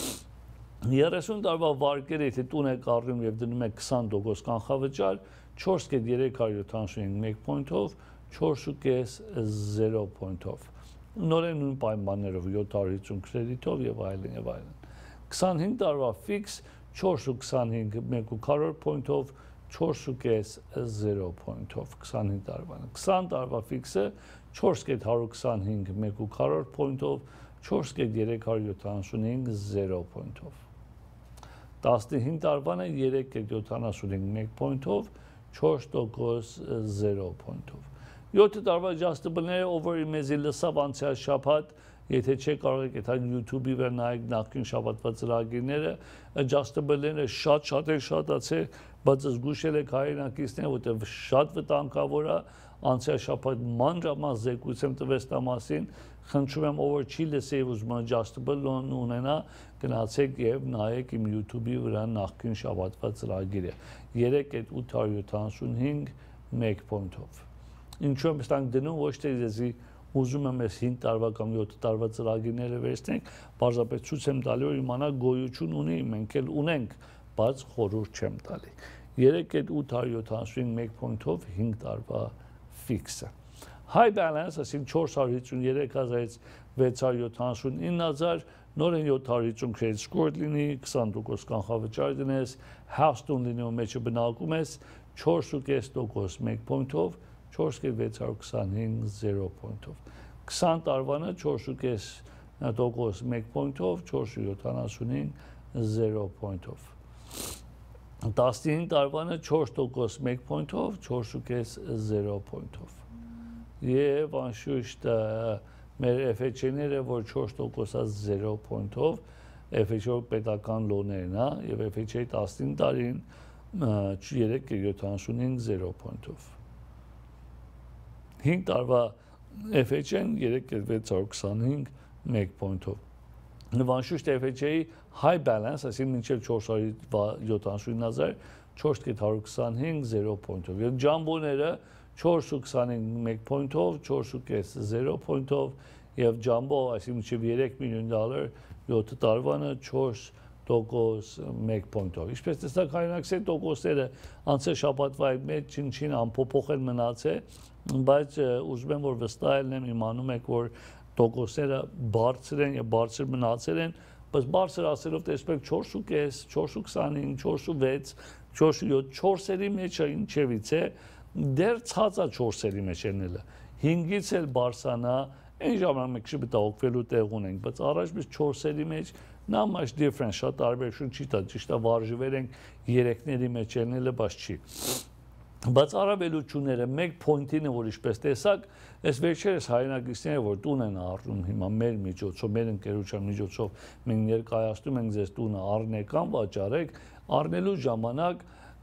երեսուն տարվա վարկերը, եթե տուն եք առնում եւ դնում եք քսան տոկոս կանխավճար, չորս կետ երեք հարյուր յոթանասունհինգ մեկ փոյնտով, չորս կես զիրո փոյնտով։ Նորեն նույն պայմաններով յոթ հարյուր հիսուն կրեդիտով եւ այլն եւ այլն։ քսանհինգ տարվա ֆիքս չորս քսանհինգ մեկ քառորդ փոյնտով, չորս կես զիրո փոյնտով քսանհինգ տարվան։ քսան տարվա ֆիքսը չորս կետ հարյուր քսանհինգ մեկ քառորդ փոյնտով, չորս կետ երեք հարյուր յոթանասունհինգ զիրո փոյնտով։ տասնհինգ տարվանը երեք կետ յոթանասունհինգ մեկ փոյնտով, չորս տոկոս զիրո փոյնտով։ յոթ տարվա adjustable-ները over մեզի լսավ անցյալ շաբաթ, եթե չեք կարող եք այդ YouTube-ի վրա նայեք նախկին շաբաթվա ծրագիրները, adjustable-ները շատ-շատ են շատացել, բայց զգուշել եք հայրենակիցները, որտեղ շատ վտանգավոր է, անցյալ շաբաթ մանրամասն զեկույց եմ տվեց դա մասին, խնդրում եմ ով չի լսել ուզում adjustable loan ունենա, գնացեք եւ նայեք իմ YouTube-ի վրա նախկին շաբաթվա ծրագիրը երեք կետ ութ հարյուր յոթանասունհինգ մեկ փոյնտով։ Ինչու եմ ստանք դնում, ոչ թե դեզի ուզում եմ այս հինգ տարվա կամ յոթ տարվա ծրագիրները վերցնենք, պարզապես ցույց եմ տալի, որ իմանա գոյություն ունի, մենք էլ ունենք, բայց խորհուրդ չեմ տալի։ երեք կետ ութ հարյուր յոթանասունհինգ մեկ փոյնտով հինգ տարվա ֆիքսը։ High balance, այսինքն չորս հարյուր հիսունյերեք հազարից վեց հարյուր յոթանասունինը հազար, նորեն յոթ հարյուր հիսուն credit score լինի, քսան տոկոս կանխավճար դնես, house տուն լինի ու մեջը բնակում ես, չորս կես տոկոս մեկ փոյնտով, չորս կետ վեց հարյուր քսանհինգ զիրո փոյնտով։ քսան տարվանը չորս կես տոկոս մեկ փոյնտով, չորս յոթանասունհինգ զիրո փոյնտով։ տասնհինգ տարվանը չորս տոկոս մեկ փոյնտով, չորս կես զիրո փոյնտով։ Եվ անշուշտ մեր F H A-ները, որ չորս տոկոսած զիրո փոյնտով, F H A պետական լոներն է, եւ F H A տասնհինգ տարին երեք կետ յոթանասունհինգ զիրո փոյնտով։ հինգ տարվա F H A-ն երեք կետ վեց հարյուր քսանհինգ մեկ փոյնտով։ Նվանշուշտ F H A-ի high balance, այսինքն մինչև չորս հարյուր յոթանասունհինգ հազար, չորս կետ հարյուր քսանհինգ զիրո փոյնտով։ Եվ ջամբոները չորս քսանհինգ մեկ փոյնտով, չորս կես զիրո փոյնտով եւ ջամբո, այսինքն մինչև երեք միլիոն դոլար յոթ տարվանը չորս տոկոս մեկ փոյնտով։ Ինչպես տեսակ հայրենակցի տոկոսները անցյալ շաբաթվա մեջ չին-չին անփոփոխ են մնացել, բայց ուզում եմ որ վստահ լինեմ, իմանում եք որ տոկոսները բարձր են եւ բարձր մնացել են, բայց բարձր ասելով տեսնում եք չորս կես, չորս քսանհինգ, չորս վեց, չորս յոթ, չորսերի մեջ է ինչևից է, դեռ ցածա չորսերի մեջ ելնելը։ հինգից էլ բարձանա, այն ժամանակ մենք շուտ օգվելու տեղ ունենք, բայց առաջ biz չորսերի մեջ նա much difference շատ տարբերություն չի տա, ճիշտ է վարժվել ենք երեքների մեջ ելնելը, բայց չի։ Բայց առավելությունները մեկ point-ին որ ինչպես տեսակ, այս վերջերս հայրենակիցները որ տուն են առնում հիմա մեր միջոցով, մեր ընկերության միջոցով մենք ներկայացնում ենք ձեզ տունը առնեք կամ վաճառեք, առնելու ժամանակ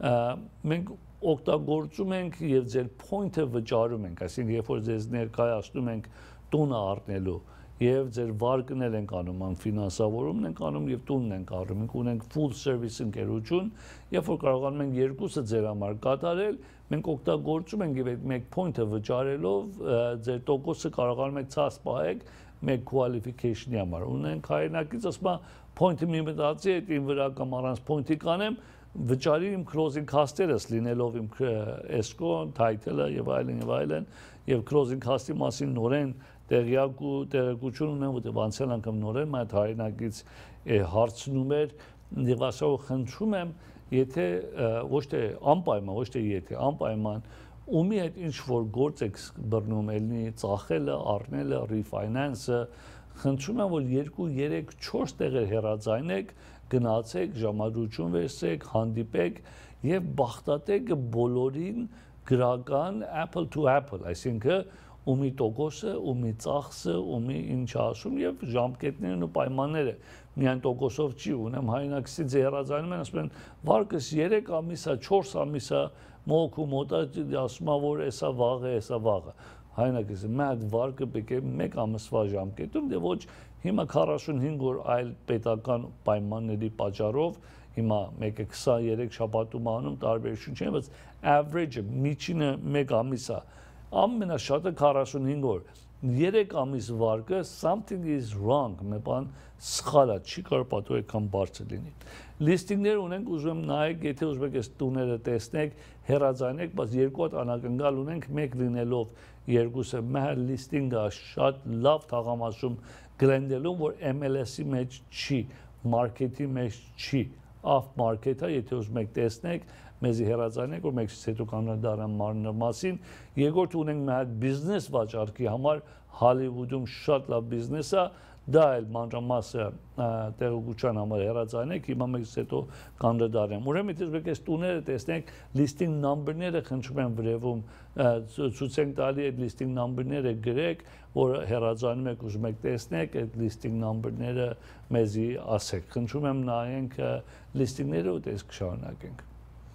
մենք օգտագործում ենք եւ ձեր point-ը վճարում ենք, այսինքն երբ որ ձեզ ներկայացնում ենք տունը առնելու եւ ձեր վարկն էլ ենք անում, ան ֆինանսավորումն ենք անում եւ տունն ենք առնում, մենք ունենք full service ընկերություն, երբ որ կարողանում ենք երկուսը ձեր համար կատարել, մենք օգտագործում ենք եւ այդ մեկ point-ը վճարելով ձեր տոկոսը կարողանում եք ցած պահեք մեկ qualification-ի համար։ Ունենք հայրենակից ասում է point-ը մի մտածի այդ ին վրա կամ առանց point-ի կանեմ, վճարի իմ closing cost-երս լինելով իմ escrow, title-ը եւ այլն եւ այլն եւ closing cost-ի մասին նորեն տեղյակ ու տեղեկություն ունեմ, որտեղ անցյալ անգամ նորեն մայթ հայրենակից հարցնում էր եւ ասա ու խնդրում եմ, եթե ոչ թե անպայման, ոչ թե եթե անպայման ումի այդ ինչ որ գործ եք բռնում ելնի ծախելը, առնելը, refinance-ը, խնդրում եմ որ երկու, երեք, չորս տեղեր հեռաձայնեք, գնացեք, ժամադրություն վերցրեք, հանդիպեք եւ բախտատեք բոլորին գրական apple to apple, այսինքն ումի տոկոսը, ումի ծախսը, ումի ինչ ասում եւ ժամկետներն ու պայմանները միայն տոկոսով չի ունեմ հայրենակցի ձեռազանում են ասում են վարկս երեք ամիս է, չորս ամիս է մոք ու մոտա ասում է որ էսա վաղ է, էսա վաղ է հայրենակցի մատ վարկը պետք է մեկ ամսվա ժամկետում դե ոչ հիմա քառասունհինգ օր այլ պետական պայմանների պատճառով հիմա մեկը քսաներեք շաբաթում անում տարբերություն չէ բայց average-ը միջինը մեկ ամիս է ամենաշատը քառասունհինգ օր երեք ամիս վարկը something is wrong մի բան սխալ է չի կարող պատու այդքան բարձր լինի լիստինգներ ունենք ուզում եմ նայեք եթե ուզում եք այս տուները տեսնեք հեռացանեք բայց երկու հատ անակնկալ ունենք մեկ լինելով երկուսը մեր լիստինգը շատ լավ թաղամասում գլենդելում որ M L S-ի մեջ չի մարքեթի մեջ չի off market-ը եթե ուզում եք տեսնեք մեզի հեռացանեք որ մեկ հետո կանադարան մարմնի մասին երկրորդ ունենք մեր բիզնես վաճառքի համար Հոլիվուդում շատ լավ բիզնես է դա էլ մանրամասը տեղեկության համար հեռացանեք հիմա մեկ հետո կանադարան ուրեմն եթե ուզում եք այս տուները տեսնեք listing number-ները խնդրում եմ վրևում ցույց ենք տալի այդ listing number-ները գրեք որ հեռացանում եք ուզում եք տեսնեք այդ listing number-ները մեզի ասեք խնդրում եմ նայենք listing-ները ու տեսք շարունակենք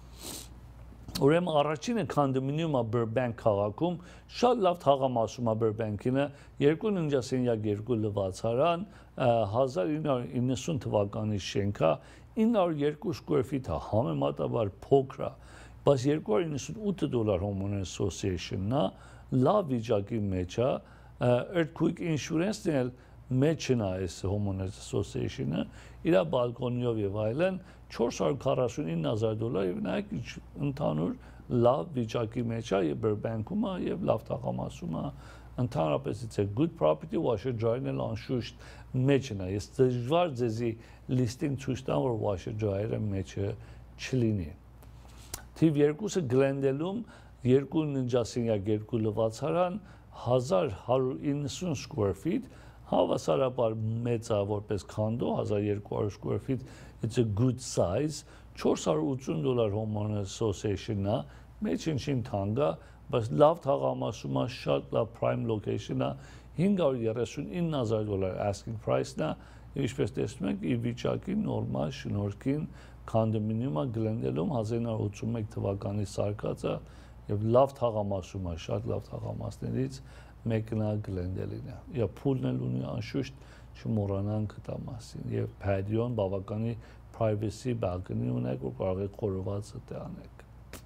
Ուրեմն առաջինը կոնդոմինիումը Burbank քաղաքում շատ լավ թաղամասում է Burbank-ինը երկու ննջասենյակ երկու լվացարան հազար ինը հարյուր իննսուն թվականի շենք է ինը հարյուր երկու square feet-ը համեմատաբար փոքր է բայց երկու հարյուր իննսունութ դոլար Homeowners Association-ն է լավ վիճակի մեջ է earthquake insurance-ն էլ մեջն է այս Homeowners Association-ը իր բալկոնիով եւ այլն չորս հարյուր քառասունինը հազար դոլար եւ նայեք ընդհանուր լավ վիճակի մեջ է եւ Burbank-ում է եւ լավ թաղամասում է ընդհանրապես it's a good property washer dryer-ն էլ անշուշտ մեջն է ես դժվար ձեզի listing ցույց տամ որ washer dryer-ը մեջը չլինի թիվ երկուսը Glendale-ում երկու ննջասենյակ երկու լվացարան հազար հարյուր իննսուն square feet հավասարաբար մեծ է որպես քանդո հազար երկու հարյուր square feet it's a good size չորս հարյուր ութսուն դոլար Homeowners Association-ն է մեջ ինչ-ինչ թանկ է բայց լավ թաղամասում է շատ լավ prime location-ը հինգ հարյուր երեսունինը հազար դոլար asking price-ն է ինչպես տեսնում եք ի վիճակի նորմալ շնորհքին կոնդոմինիումը Glendale-ում հազար ինը հարյուր ութսունմեկ թվականի սարքած է եւ լավ թաղամասում է շատ լավ թաղամասներից մեկն է Glendale-ին է եւ փուլն էլ ունի անշուշտ չմոռանանք դա մասին եւ patio-ն բավականի privacy balcony ունեք որ կարող եք խորովածը տանեք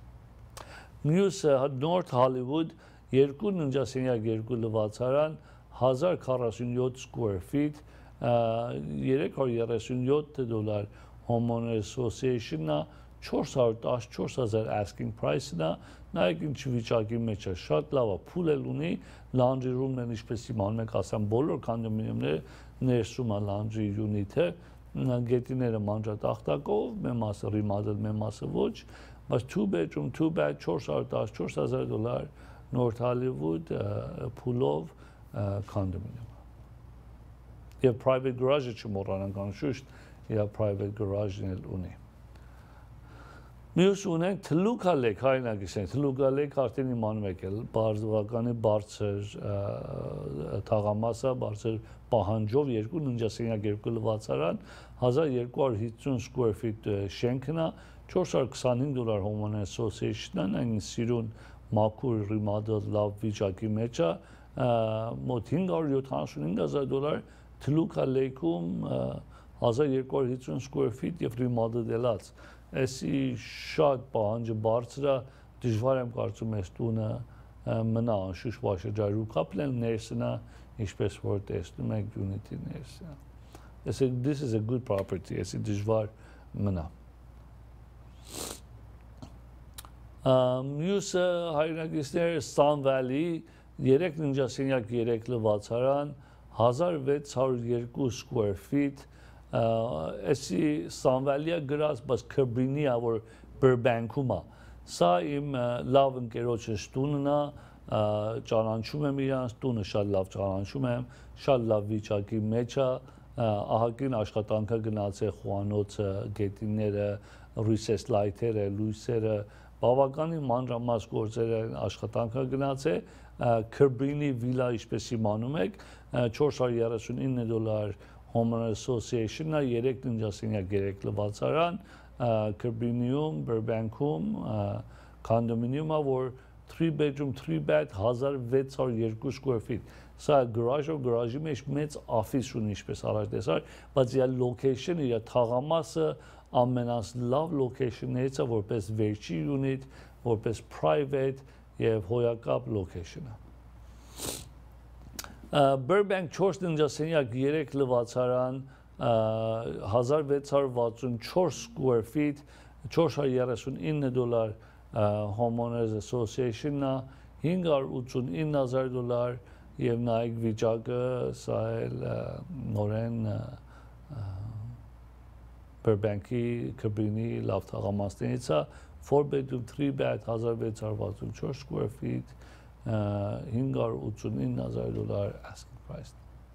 մյուսը North Hollywood երկու ննջասենյակ երկու լվացարան հազար քառասունյոթ square feet երեք հարյուր երեսունյոթ դոլար Homeowners Association-ն չորս հարյուր տասնչորս հազար asking price-ն է նայեք ինչ վիճակի մեջ է շատ լավ է փուլ էլ ունի laundry room-ն էլ ինչպես իմանում եք ասեմ բոլոր կոնդոմինիումները ներսում է laundry unit-ը գետիները մանրատախտակով մի մասը remodel մի մասը ոչ բայց two bedroom two bath չորս հարյուր տասնչորս հազար դոլար North Hollywood փուլով կոնդոմինիում եւ private garage-ը չմոռանանք անշուշտ իր private garage-ն էլ ունի Մյուս ունենք Toluca Lake, հայրենակիցն Toluca Lake արդեն իմանում եք էլ բարձրականի բարձր թաղամասը, բարձր պահանջով երկու ննջասենյակ երկու լվացարան հազար երկու հարյուր հիսուն square feet շենքն է չորս հարյուր քսանհինգ դոլար Homeowners Association-ն այն սիրուն մաքուր remodel լավ վիճակի մեջ է մոտ հինգ հարյուր յոթանասունհինգ հազար դոլար Toluca Lake-ում հազար երկու հարյուր հիսուն square feet եւ remodel-ելած Էսի շատ պահանջը բարձր է, դժվար եմ կարծում այս տունը մնա անշուշտ վաշրջարու կապլեն ներսն է, ինչպես որ տեսնում եք unity ներսը։ Էսի this is a good property, էսի դժվար մնա։ Մյուսը հայրենակիցներ Sun Valley, երեք ննջասենյակ երեք լվացարան, հազար վեց հարյուր երկու square feet Էսի Սանվալիա գրած, բայց Քրբինի է, որ Burbank-ում է։ Սա իմ լավ ընկերոջս տունն է, ճանաչում եմ իրանց տունը, շատ լավ ճանաչում եմ, շատ լավ վիճակի մեջ է, ահագին աշխատանքը գնացել խոհանոցը, գետինները, recess light-երը, լույսերը, բավականին մանրամաս գործեր են աշխատանքը գնաց է Քրբինի վիլա ինչպես իմանում եք չորս հարյուր երեսունինը դոլար Homeowner Association-ը երեք ննջասենյակ երեք լվացարան Քրբինիում Բերբենքում condominium-ը որ three bedroom three bath one thousand six hundred two square feet սա garage-ով garage-ի մեջ մեծ office ունի ինչպես առաջ տեսար բայց իր location-ը իր թաղամասը ամենաս լավ location-ից է որպես վերջի unit որպես private եւ հոյակապ location-ը Burbank չորս ննջասենյակ երեք լվացարան one thousand six hundred sixty-four square feet չորս հարյուր երեսունինը դոլար Homeowners Association-ը five hundred eighty-nine thousand դոլար եւ նայեք վիճակը սա էլ նորեն Burbank-ի Քրբինի լավ թաղամասներից է four bedroom three bath one thousand six hundred sixty-four square feet five hundred eighty-nine thousand dollar asking price.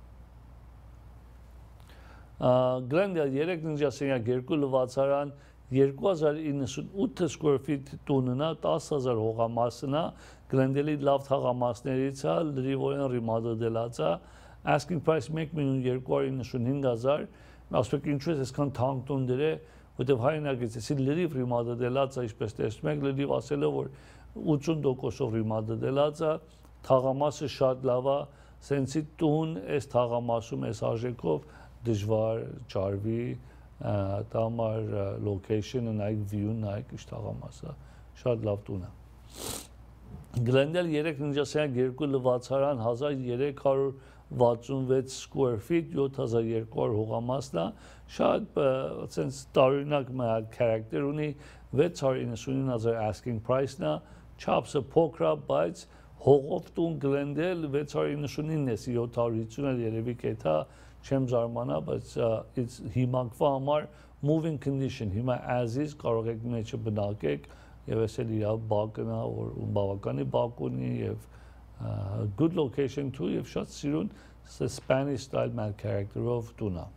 Glendale երեք ննջասենյակ երկու լվացարան two thousand ninety-eight square feet տուննա ten thousand հողամասնա Glendale-ի լավ թաղամասներից է լրիվորեն ռիմադելած է asking price one million two hundred ninety-five thousand ասեք ինչու է այսքան թանկ տուն դրե որտեվ հայնակից էսի լրիվ ռիմադելած է ինչպես տեսնում եք լրիվ ասելը որ eighty percent-ով ռիմադելած է թաղամասը շատ լավ է սենցի տուն այս թաղամասում այս արժեքով դժվար չարվի տամար location-ը նայեք view-ն նայեք ինչ թաղամասը շատ լավ տուն է Glendale երեք ննջասենյակ երկու լվացարան one thousand three hundred sixty-six square feet seven thousand two hundred հողամասն է շատ sense տարօրինակ character ունի six hundred ninety-nine thousand asking price-ն է չափսը փոքր է բայց հողով տուն Glendale six hundred ninety-nine-ն է seven hundred fifty-ը երևի կեթա չեմ զարմանա բայց հիմակվա համար moving condition հիմա as is կարող եք մեջը բնակեք եւ էսել իր բակն է որ բավականի բակ ունի եւ good location too եւ շատ սիրուն Spanish style man character-ով տուն է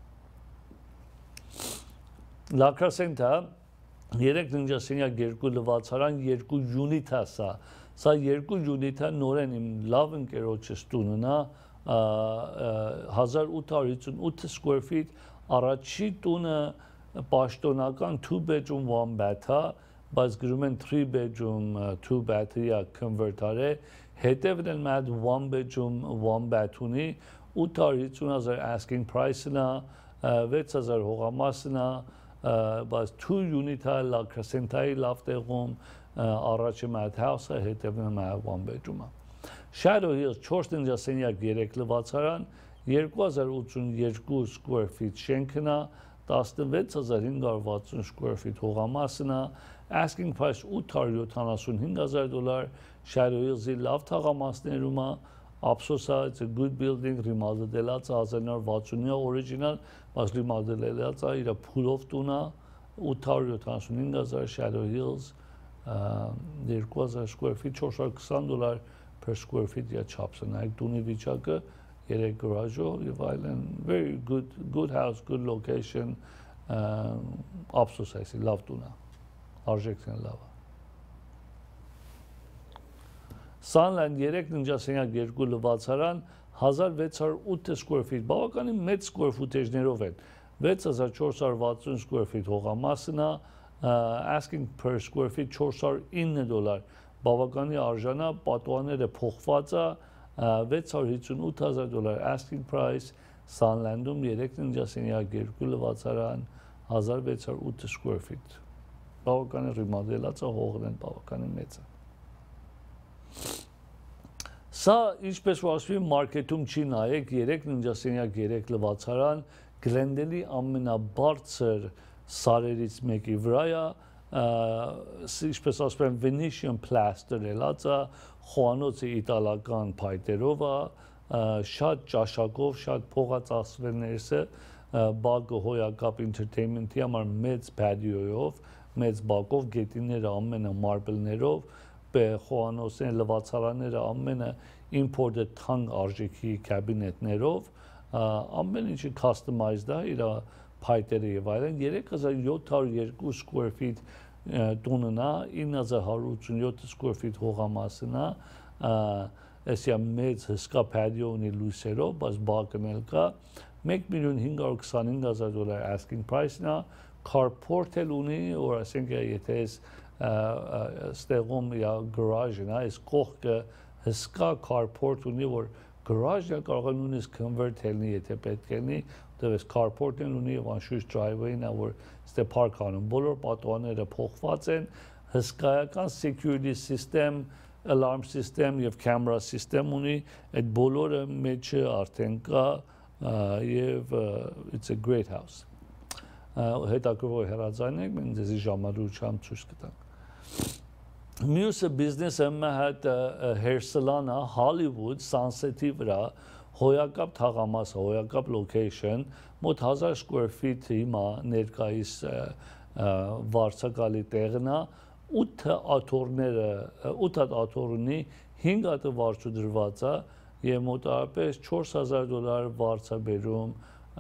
La Crescenta երեք ննջասենյակ երկու լվացարան երկու unit է սա սա երկու unit-ը նորեն իմ լավ ընկերոջս տունն է one thousand eight hundred fifty-eight square feet առաջի տունը պաշտոնական two bedroom one bath է բայց գրում են three bedroom two bath-ի convert-ար է հետևն էլ մատ one bedroom one bath ունի eight hundred fifty thousand asking price-ն է six thousand հողամասն է բայց two unit-ը La Crescenta-ի լավ տեղում առաջը մատ house-ը հետևն մատ one bedroom-ը Shadow Hills չորս ննջասենյակ երեք լվացարան two thousand eighty-two square feet շենքն է sixteen thousand five hundred sixty square feet հողամասն է asking price eight hundred seventy-five thousand dollar Shadow Hills-ի լավ թաղամասներում է ափսոս է it's a good building ռիմադելած է one thousand sixty original բայց ռիմադելած է իր փուլով տուն է eight hundred seventy-five thousand Shadow Hills two thousand square feet four hundred twenty dollar per square feet ya չափսը նայեք տունի վիճակը երեք garage-ով եւ այլն very good good house good location ափսոս է լավ տուն է արժեքն լավ է Sunland երեք ննջասենյակ երկու լվացարան one thousand six hundred eight square feet բավականին մեծ square footage-ներով են six thousand four hundred sixty square feet հողամասն է asking per square feet four hundred nine դոլար բավականի արժանա պատուհանները փոխված է six hundred fifty-eight thousand dollar asking price Sunland-ում երեք ննջասենյակ երկու լվացարան one thousand six hundred eight square feet բավականին ռիմադելած է հողն են բավականին մեծ է Սա ինչպես որ ասում եմ մարքեթում չի նայեք երեք ննջասենյակ երեք լվացարան Glendale-ի ամենաբարձր սարերից մեկի վրա է ինչպես ասում եմ Venetian plaster ելած է խոհանոցը իտալական փայտերով է շատ ճաշակով շատ փողածածվելներս է բակը հոյակապ entertainment-ի համար մեծ patio-ով մեծ բակով գետիները ամենը marble-ներով խոհանոցները լվացարանները ամենը imported թանկ արժեքի կաբինետներով ամեն ինչը customized է իր փայտերը եւ այլն three thousand seven hundred two square feet տունն է ինը հազար հարյուր ութսունյոթ square feet հողամասն է այսիա մեծ հսկա patio ունի լույսերով բայց բակն էլ կա մեկ միլիոն հինգ հարյուր քսանհինգ հազար դոլար asking price-ն է carport էլ ունի որ ասենք եթե այս ստեղում या garage-ն է այս կողքը հսկա carport ունի որ garage-ը կարող է նույնիսկ convert լինի եթե պետք լինի դեռ այս carport-ն ունի եւ անշուշտ driveway-ն է որ ստե park անում բոլոր պատուհանները փոխված են հսկայական security system alarm system եւ camera system ունի այդ բոլորը մեջը արդեն կա եւ it's a great house հետաքրքրող հեռարձակենք մենք ձեզի ժամադրությամբ ցույց կտանք Մյուսը բիզնեսը մհատ հերսլանա Hollywood Sunset-ի վրա հոյակապ թաղամաս հոյակապ location մոտ հազար square feet հիմա ներկայիս վարձակալի տեղն է ութ աթոռները ութ աթոռ ունի հինգ հատը վարձուդրված է եւ մոտավորապես չորս հազար դոլար վարձաբերում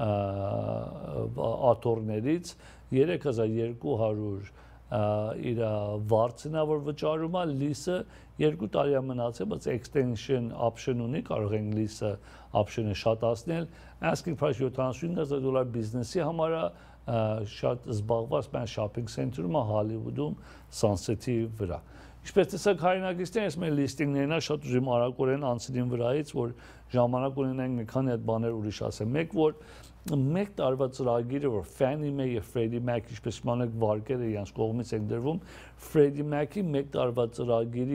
աթոռներից երեք հազար երկու հարյուր իր վարձնա որ վճարում է լիսը երկու տարի է մնացել բայց extension option ունի կարող են լիսը option-ը շատացնել asking price յոթանասունհինգ հազար դոլար բիզնեսի համար է շատ զբաղված մեն shopping center-ում է Hollywood-ում Sunset-ի վրա Ինչպես տեսակ հայրենակիցներն ես մեր լիստինգներն է շատ ուզում արագորեն անցնին վրայից որ ժամանակ ունենանք մի քանի հատ բաներ ուրիշ ասեմ մեկ որ մեկ տարվա ծրագիրը որ Fannie Mae եւ Freddie Mac ինչպես մանեք վարկերը իրենց կողմից են դրվում Freddie Mac-ի մեկ տարվա ծրագիրի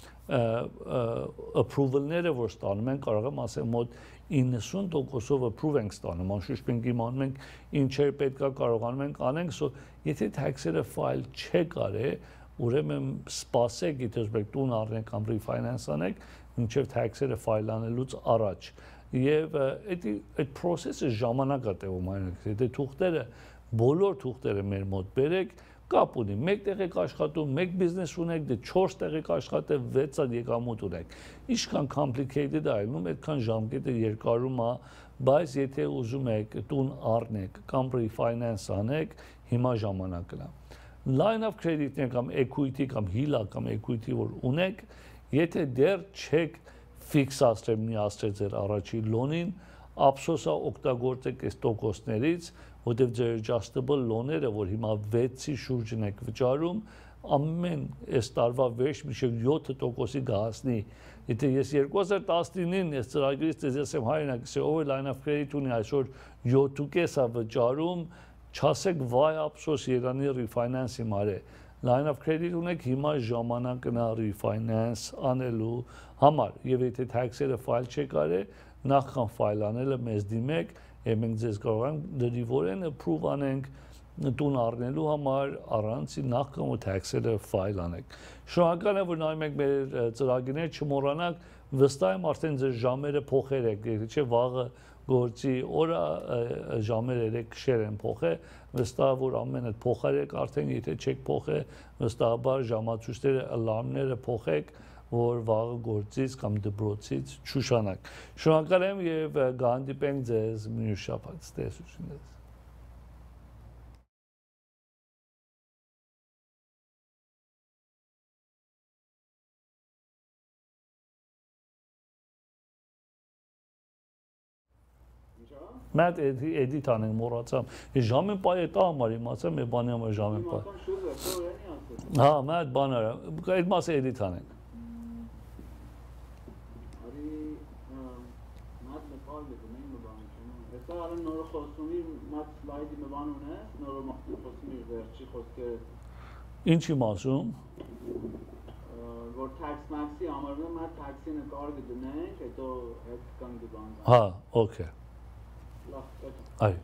approval-ները որ ստանում են կարող եմ ասել մոտ իննսուն տոկոսով approve ենք ստանում անշուշտ մենք իմանում ենք ինչեր պետքա կարողանում ենք անենք so եթե tax-երը file չեք արել ուրեմն սպասեք եթե ուզում եք տուն առնեք կամ refinance անեք մինչև tax-երը file անելուց առաջ Եվ այդ այդ process-ը ժամանակ է տևում այնպես եթե թուղթերը բոլոր թուղթերը մեր մոտ բերեք կապ ունի մեկ տեղ եք աշխատում մեկ բիզնես ունեք դե չորս տեղ եք աշխատել վեց հատ եկամուտ ունեք ինչքան complicated է այլնում այդքան ժամկետը երկարում է բայց եթե ուզում եք տուն առնեք կամ refinance անեք հիմա ժամանակն է line of credit-ներ կամ equity կամ հիլա կամ equity որ ունեք եթե դեռ չեք ֆիքսացրել միացրել ձեր առաջի լոնին, ափսոսա օգտագործեք այս տոկոսներից, որտեղ ձեր adjustable լոները, որ հիմա վեցի շուրջն եք վճարում, ամեն այս տարվա վերջ մինչև յոթ տոկոսի կհասնի։ Եթե ես երկու հազար տասնինին այս ծրագրից ձեզ ասեմ հայրենակից ով է line of credit ունի այսօր յոթ ու կես է վճարում, չասեք վայ ափսոս Երանի refinance-ի մարե line of credit ունեք հիմա ժամանակն է refinance անելու համար եւ եթե tax-երը file չեք արել նախքան file անելը մեզ դիմեք եւ մենք ձեզ կարող ենք դրիվորեն approve անենք տուն առնելու համար առանց նախքան ու tax-երը file անեք շնորհակալ եմ որ նայում եք մեր ծրագիրները չմոռանաք վստահ եմ արդեն ձեր ժամերը փոխել եք չէ վաղը գործի օրը ժամերը երեք քշեր են փոխել վստահ որ ամենը փոխարեք արդեն եթե չեք փոխել վստահաբար ժամացույցները alarm-ները փոխեք որ վաղը գործից կամ դպրոցից չուշանաք շնորհակալ եմ եւ կհանդիպենք ձեզ մյուս շաբաթ տեսությունից Մատ էդիտ անենք մոռացամ։ Ես ժամին պայ է տա համար իմացամ, մի բանի համար ժամին պայ։ Հա, մատ բան արա, այդ մասը էդիտ անենք։ Արի մատ նկար դնում եմ բանը չունեմ։ Հետո արի նորը խոսումի մատ սլայդի մի բան ունես, նորը մախտի խոսումի վերջի խոսքը։ Ինչի մասում։ Որ tax max-ի համարվում է tax-ի նկար դնենք, հետո հետ կան դիբան։ Հա, օքեյ։ Այ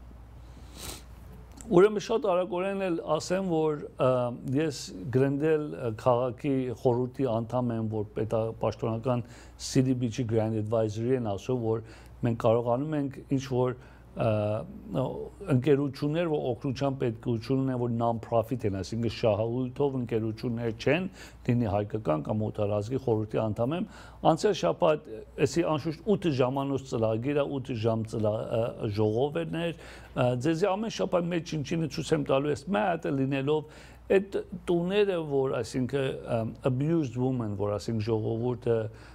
Ուրեմն շատ արագորեն էլ ասեմ, որ ես գրենդել քաղաքի խորհրդի անդամ եմ, որ պետապաշտոնական C D B-ի Grand Advisory են ասում, որ մենք կարողանում ենք ինչ-որ ընկերություններ, որ օգնության պետքություն ունեն, որ non-profit են, այսինքն շահույթով ընկերություններ չեն, լինի հայկական կամ օտարազգի խորհրդի անդամ եմ, անցյալ շաբաթ էսի անշուշտ ութ ժամանոց ծրագիրը, ութ ժամ ժողովներ, ձեզի ամեն շաբաթ մեջ ինչ-ինչը ցույց եմ տալու, այս մը հատը լինելով այդ տուները, որ այսինքն abused women, որ այսինքն ժողովուրդը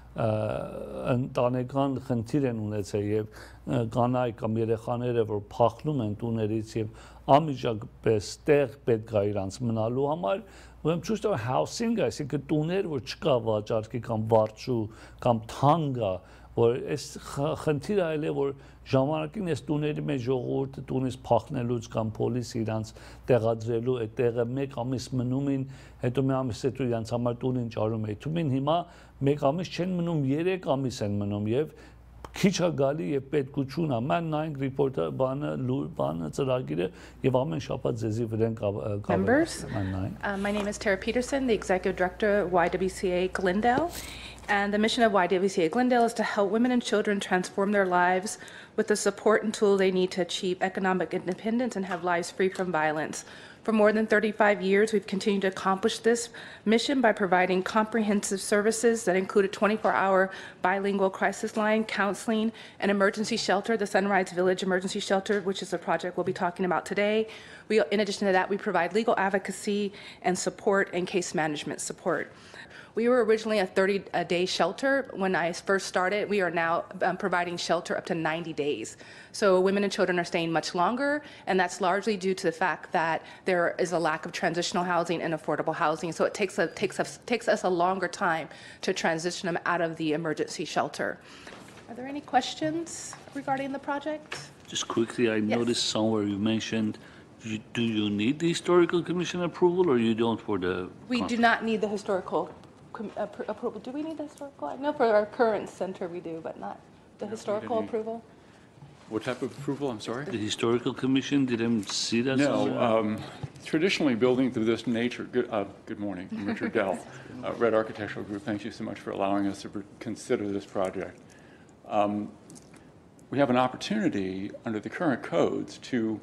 ընտանեկան խնդիր են ունեցել եւ կանայք կամ երեխաները, որ փախնում են տուներից եւ անմիջապես տեղ պետք է իրանց մնալու համար, ուրեմն ճիշտ է housing, այսինքն տուներ, որ չկա վաճառքի կամ վարձու կամ թանգա, որ այս խնդիրը այլ է, որ ժամանակին այս տուների մեջ ժողովուրդը տունից փախնելուց կամ պոլիսը իրանց տեղադրելու այդ տեղը մեկ ամիս մնում են, հետո մի ամիս հետո իրանց համար տունին ճարում է թումին, հիմա մեկ ամիս չեն մնում, երեք ամիս են մնում եւ քիչ է գալի եւ պետքություն է մեն նայենք ռիպորտը բանը բանը ծրագիրը եւ ամեն շաբաթ ձեզի վրան Members, uh, my name is Tara Peterson, the Executive Director of Y W C A Glendale. And the mission of Y W C A Glendale is to help women and children transform their lives with the support and tools they need to achieve economic independence and have lives free from violence. For more than thirty-five years, we've continued to accomplish this mission by providing comprehensive services that include a twenty-four hour bilingual crisis line, counseling, an emergency shelter, the Sunrise Village Emergency Shelter, which is a project we'll be talking about today. We, in addition to that, we provide legal advocacy and support and case management support. We were originally a thirty day shelter. When I first started, we are now um, providing shelter up to ninety days. So women and children are staying much longer, and that's largely due to the fact that there is a lack of transitional housing and affordable housing. So it takes, a, takes, us, takes us a longer time to transition them out of the emergency shelter. Are there any questions regarding the project? Just quickly, I Yes. noticed somewhere you mentioned, you, do you need the Historical Commission approval or you don't for the We do contract? not need the historical com- appro- approval. Do we need the historical? I know for our current center we do, but not the historical any- approval. What type of approval, I'm sorry? The Historical Commission didn't see that No, somewhere? um, traditionally, buildings of this nature, good, uh, good morning, I'm Richard Dell, uh, Red Architectural Group, thank you so much for allowing us to pr- consider this project. Um, We have an opportunity under the current codes to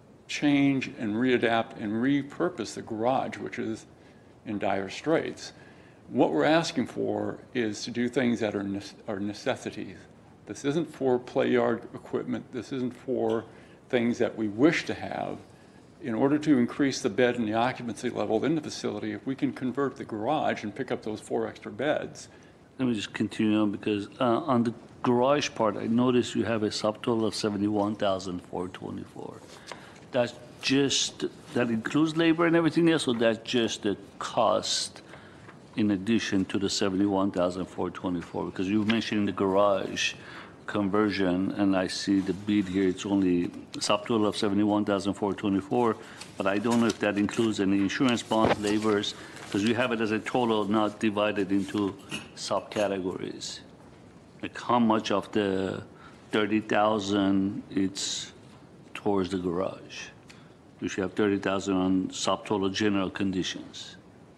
change and readapt and repurpose the garage, which is in dire straits. What we're asking for is to do things that are, ne- are necessities. This isn't for play yard equipment. This isn't for things that we wish to have. In order to increase the bed and the occupancy level in the facility, if we can convert the garage and pick up those four extra beds. Let me just continue on because uh, on the garage part, I noticed you have a subtotal of seventy-one thousand four hundred twenty-four. That's just, that includes labor and everything else, or that's just the cost in addition to the seventy-one thousand four hundred twenty-four? Because you mentioned the garage conversion, and I see the bid here, it's only a subtotal of seventy-one thousand four hundred twenty-four, but I don't know if that includes any insurance bonds, labors, because you have it as a total, not divided into subcategories. Like how much of the thirty thousand it's towards the garage? You should have thirty thousand on subtotal general conditions.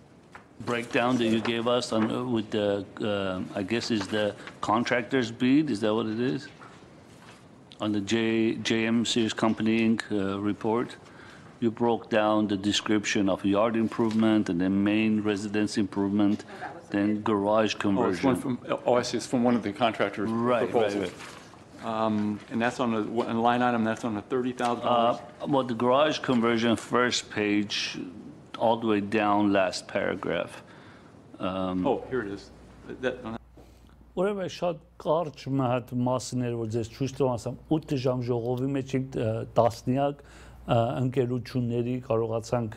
Breakdown that you gave us on uh, with the, uh, I guess is the contractor's bid, is that what it is? On the J, JM Sears Company Incorporated uh, report, you broke down the description of yard improvement and then main residence improvement, then garage Oh, it's conversion. one from, oh, I see, it's from one of the contractors' Right, right, proposals. right. Um, And that's on a, a line item, that's on a thirty thousand Uh, dollars. Well, the garage conversion, first page, all the way down, last paragraph. Oh, here it is. That, Ուրեմն շատ կարճ մի հատ մասներ, որ ձեզ ցույց տամ, ասեմ, ութ ժամ ժողովի մեջ ենք տասնյակ ընկերությունների կարողացանք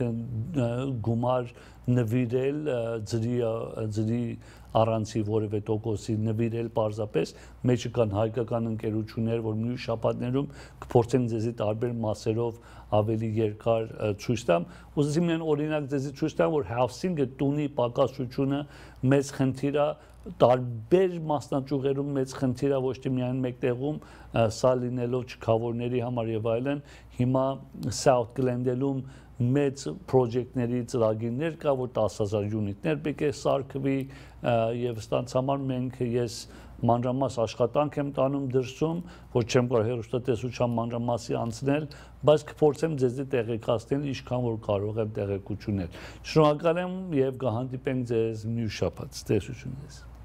գումար նվիրել ձրի ձրի առանցի որևէ տոկոսի նվիրել պարզապես մեջը կան հայկական ընկերություններ, որ մյուս շաբաթներում կփորձեն ձեզի տարբեր մասերով ավելի երկար ցույց տամ։ Ուզեցի միայն օրինակ ձեզի ցույց տամ, որ housing-ը տունի պակասությունը մեծ խնդիր է, տարբեր մասնաճյուղերում մեծ խնդիր է, ոչ թե միայն մեկ տեղում, սա լինելով չքավորների համար եւ այլն։ Հիմա South Glendale-ում մեծ պրոջեկտների ծրագիրներ կա, որ տասը հազար յունիտներ պետք է սարքվի եւ ստանց համար մենք ես մանրամաս աշխատանք եմ տանում դրսում, որ չեմ կարող հեռուստատեսության մանրամասի անցնել, բայց կփորձեմ ձեզ տեղեկացնել ինչքան որ կարող եմ տեղեկություններ։ Շնորհակալ եմ եւ կհանդիպենք ձեզ մյուս շաբաթ։ Ցտեսություն ձեզ։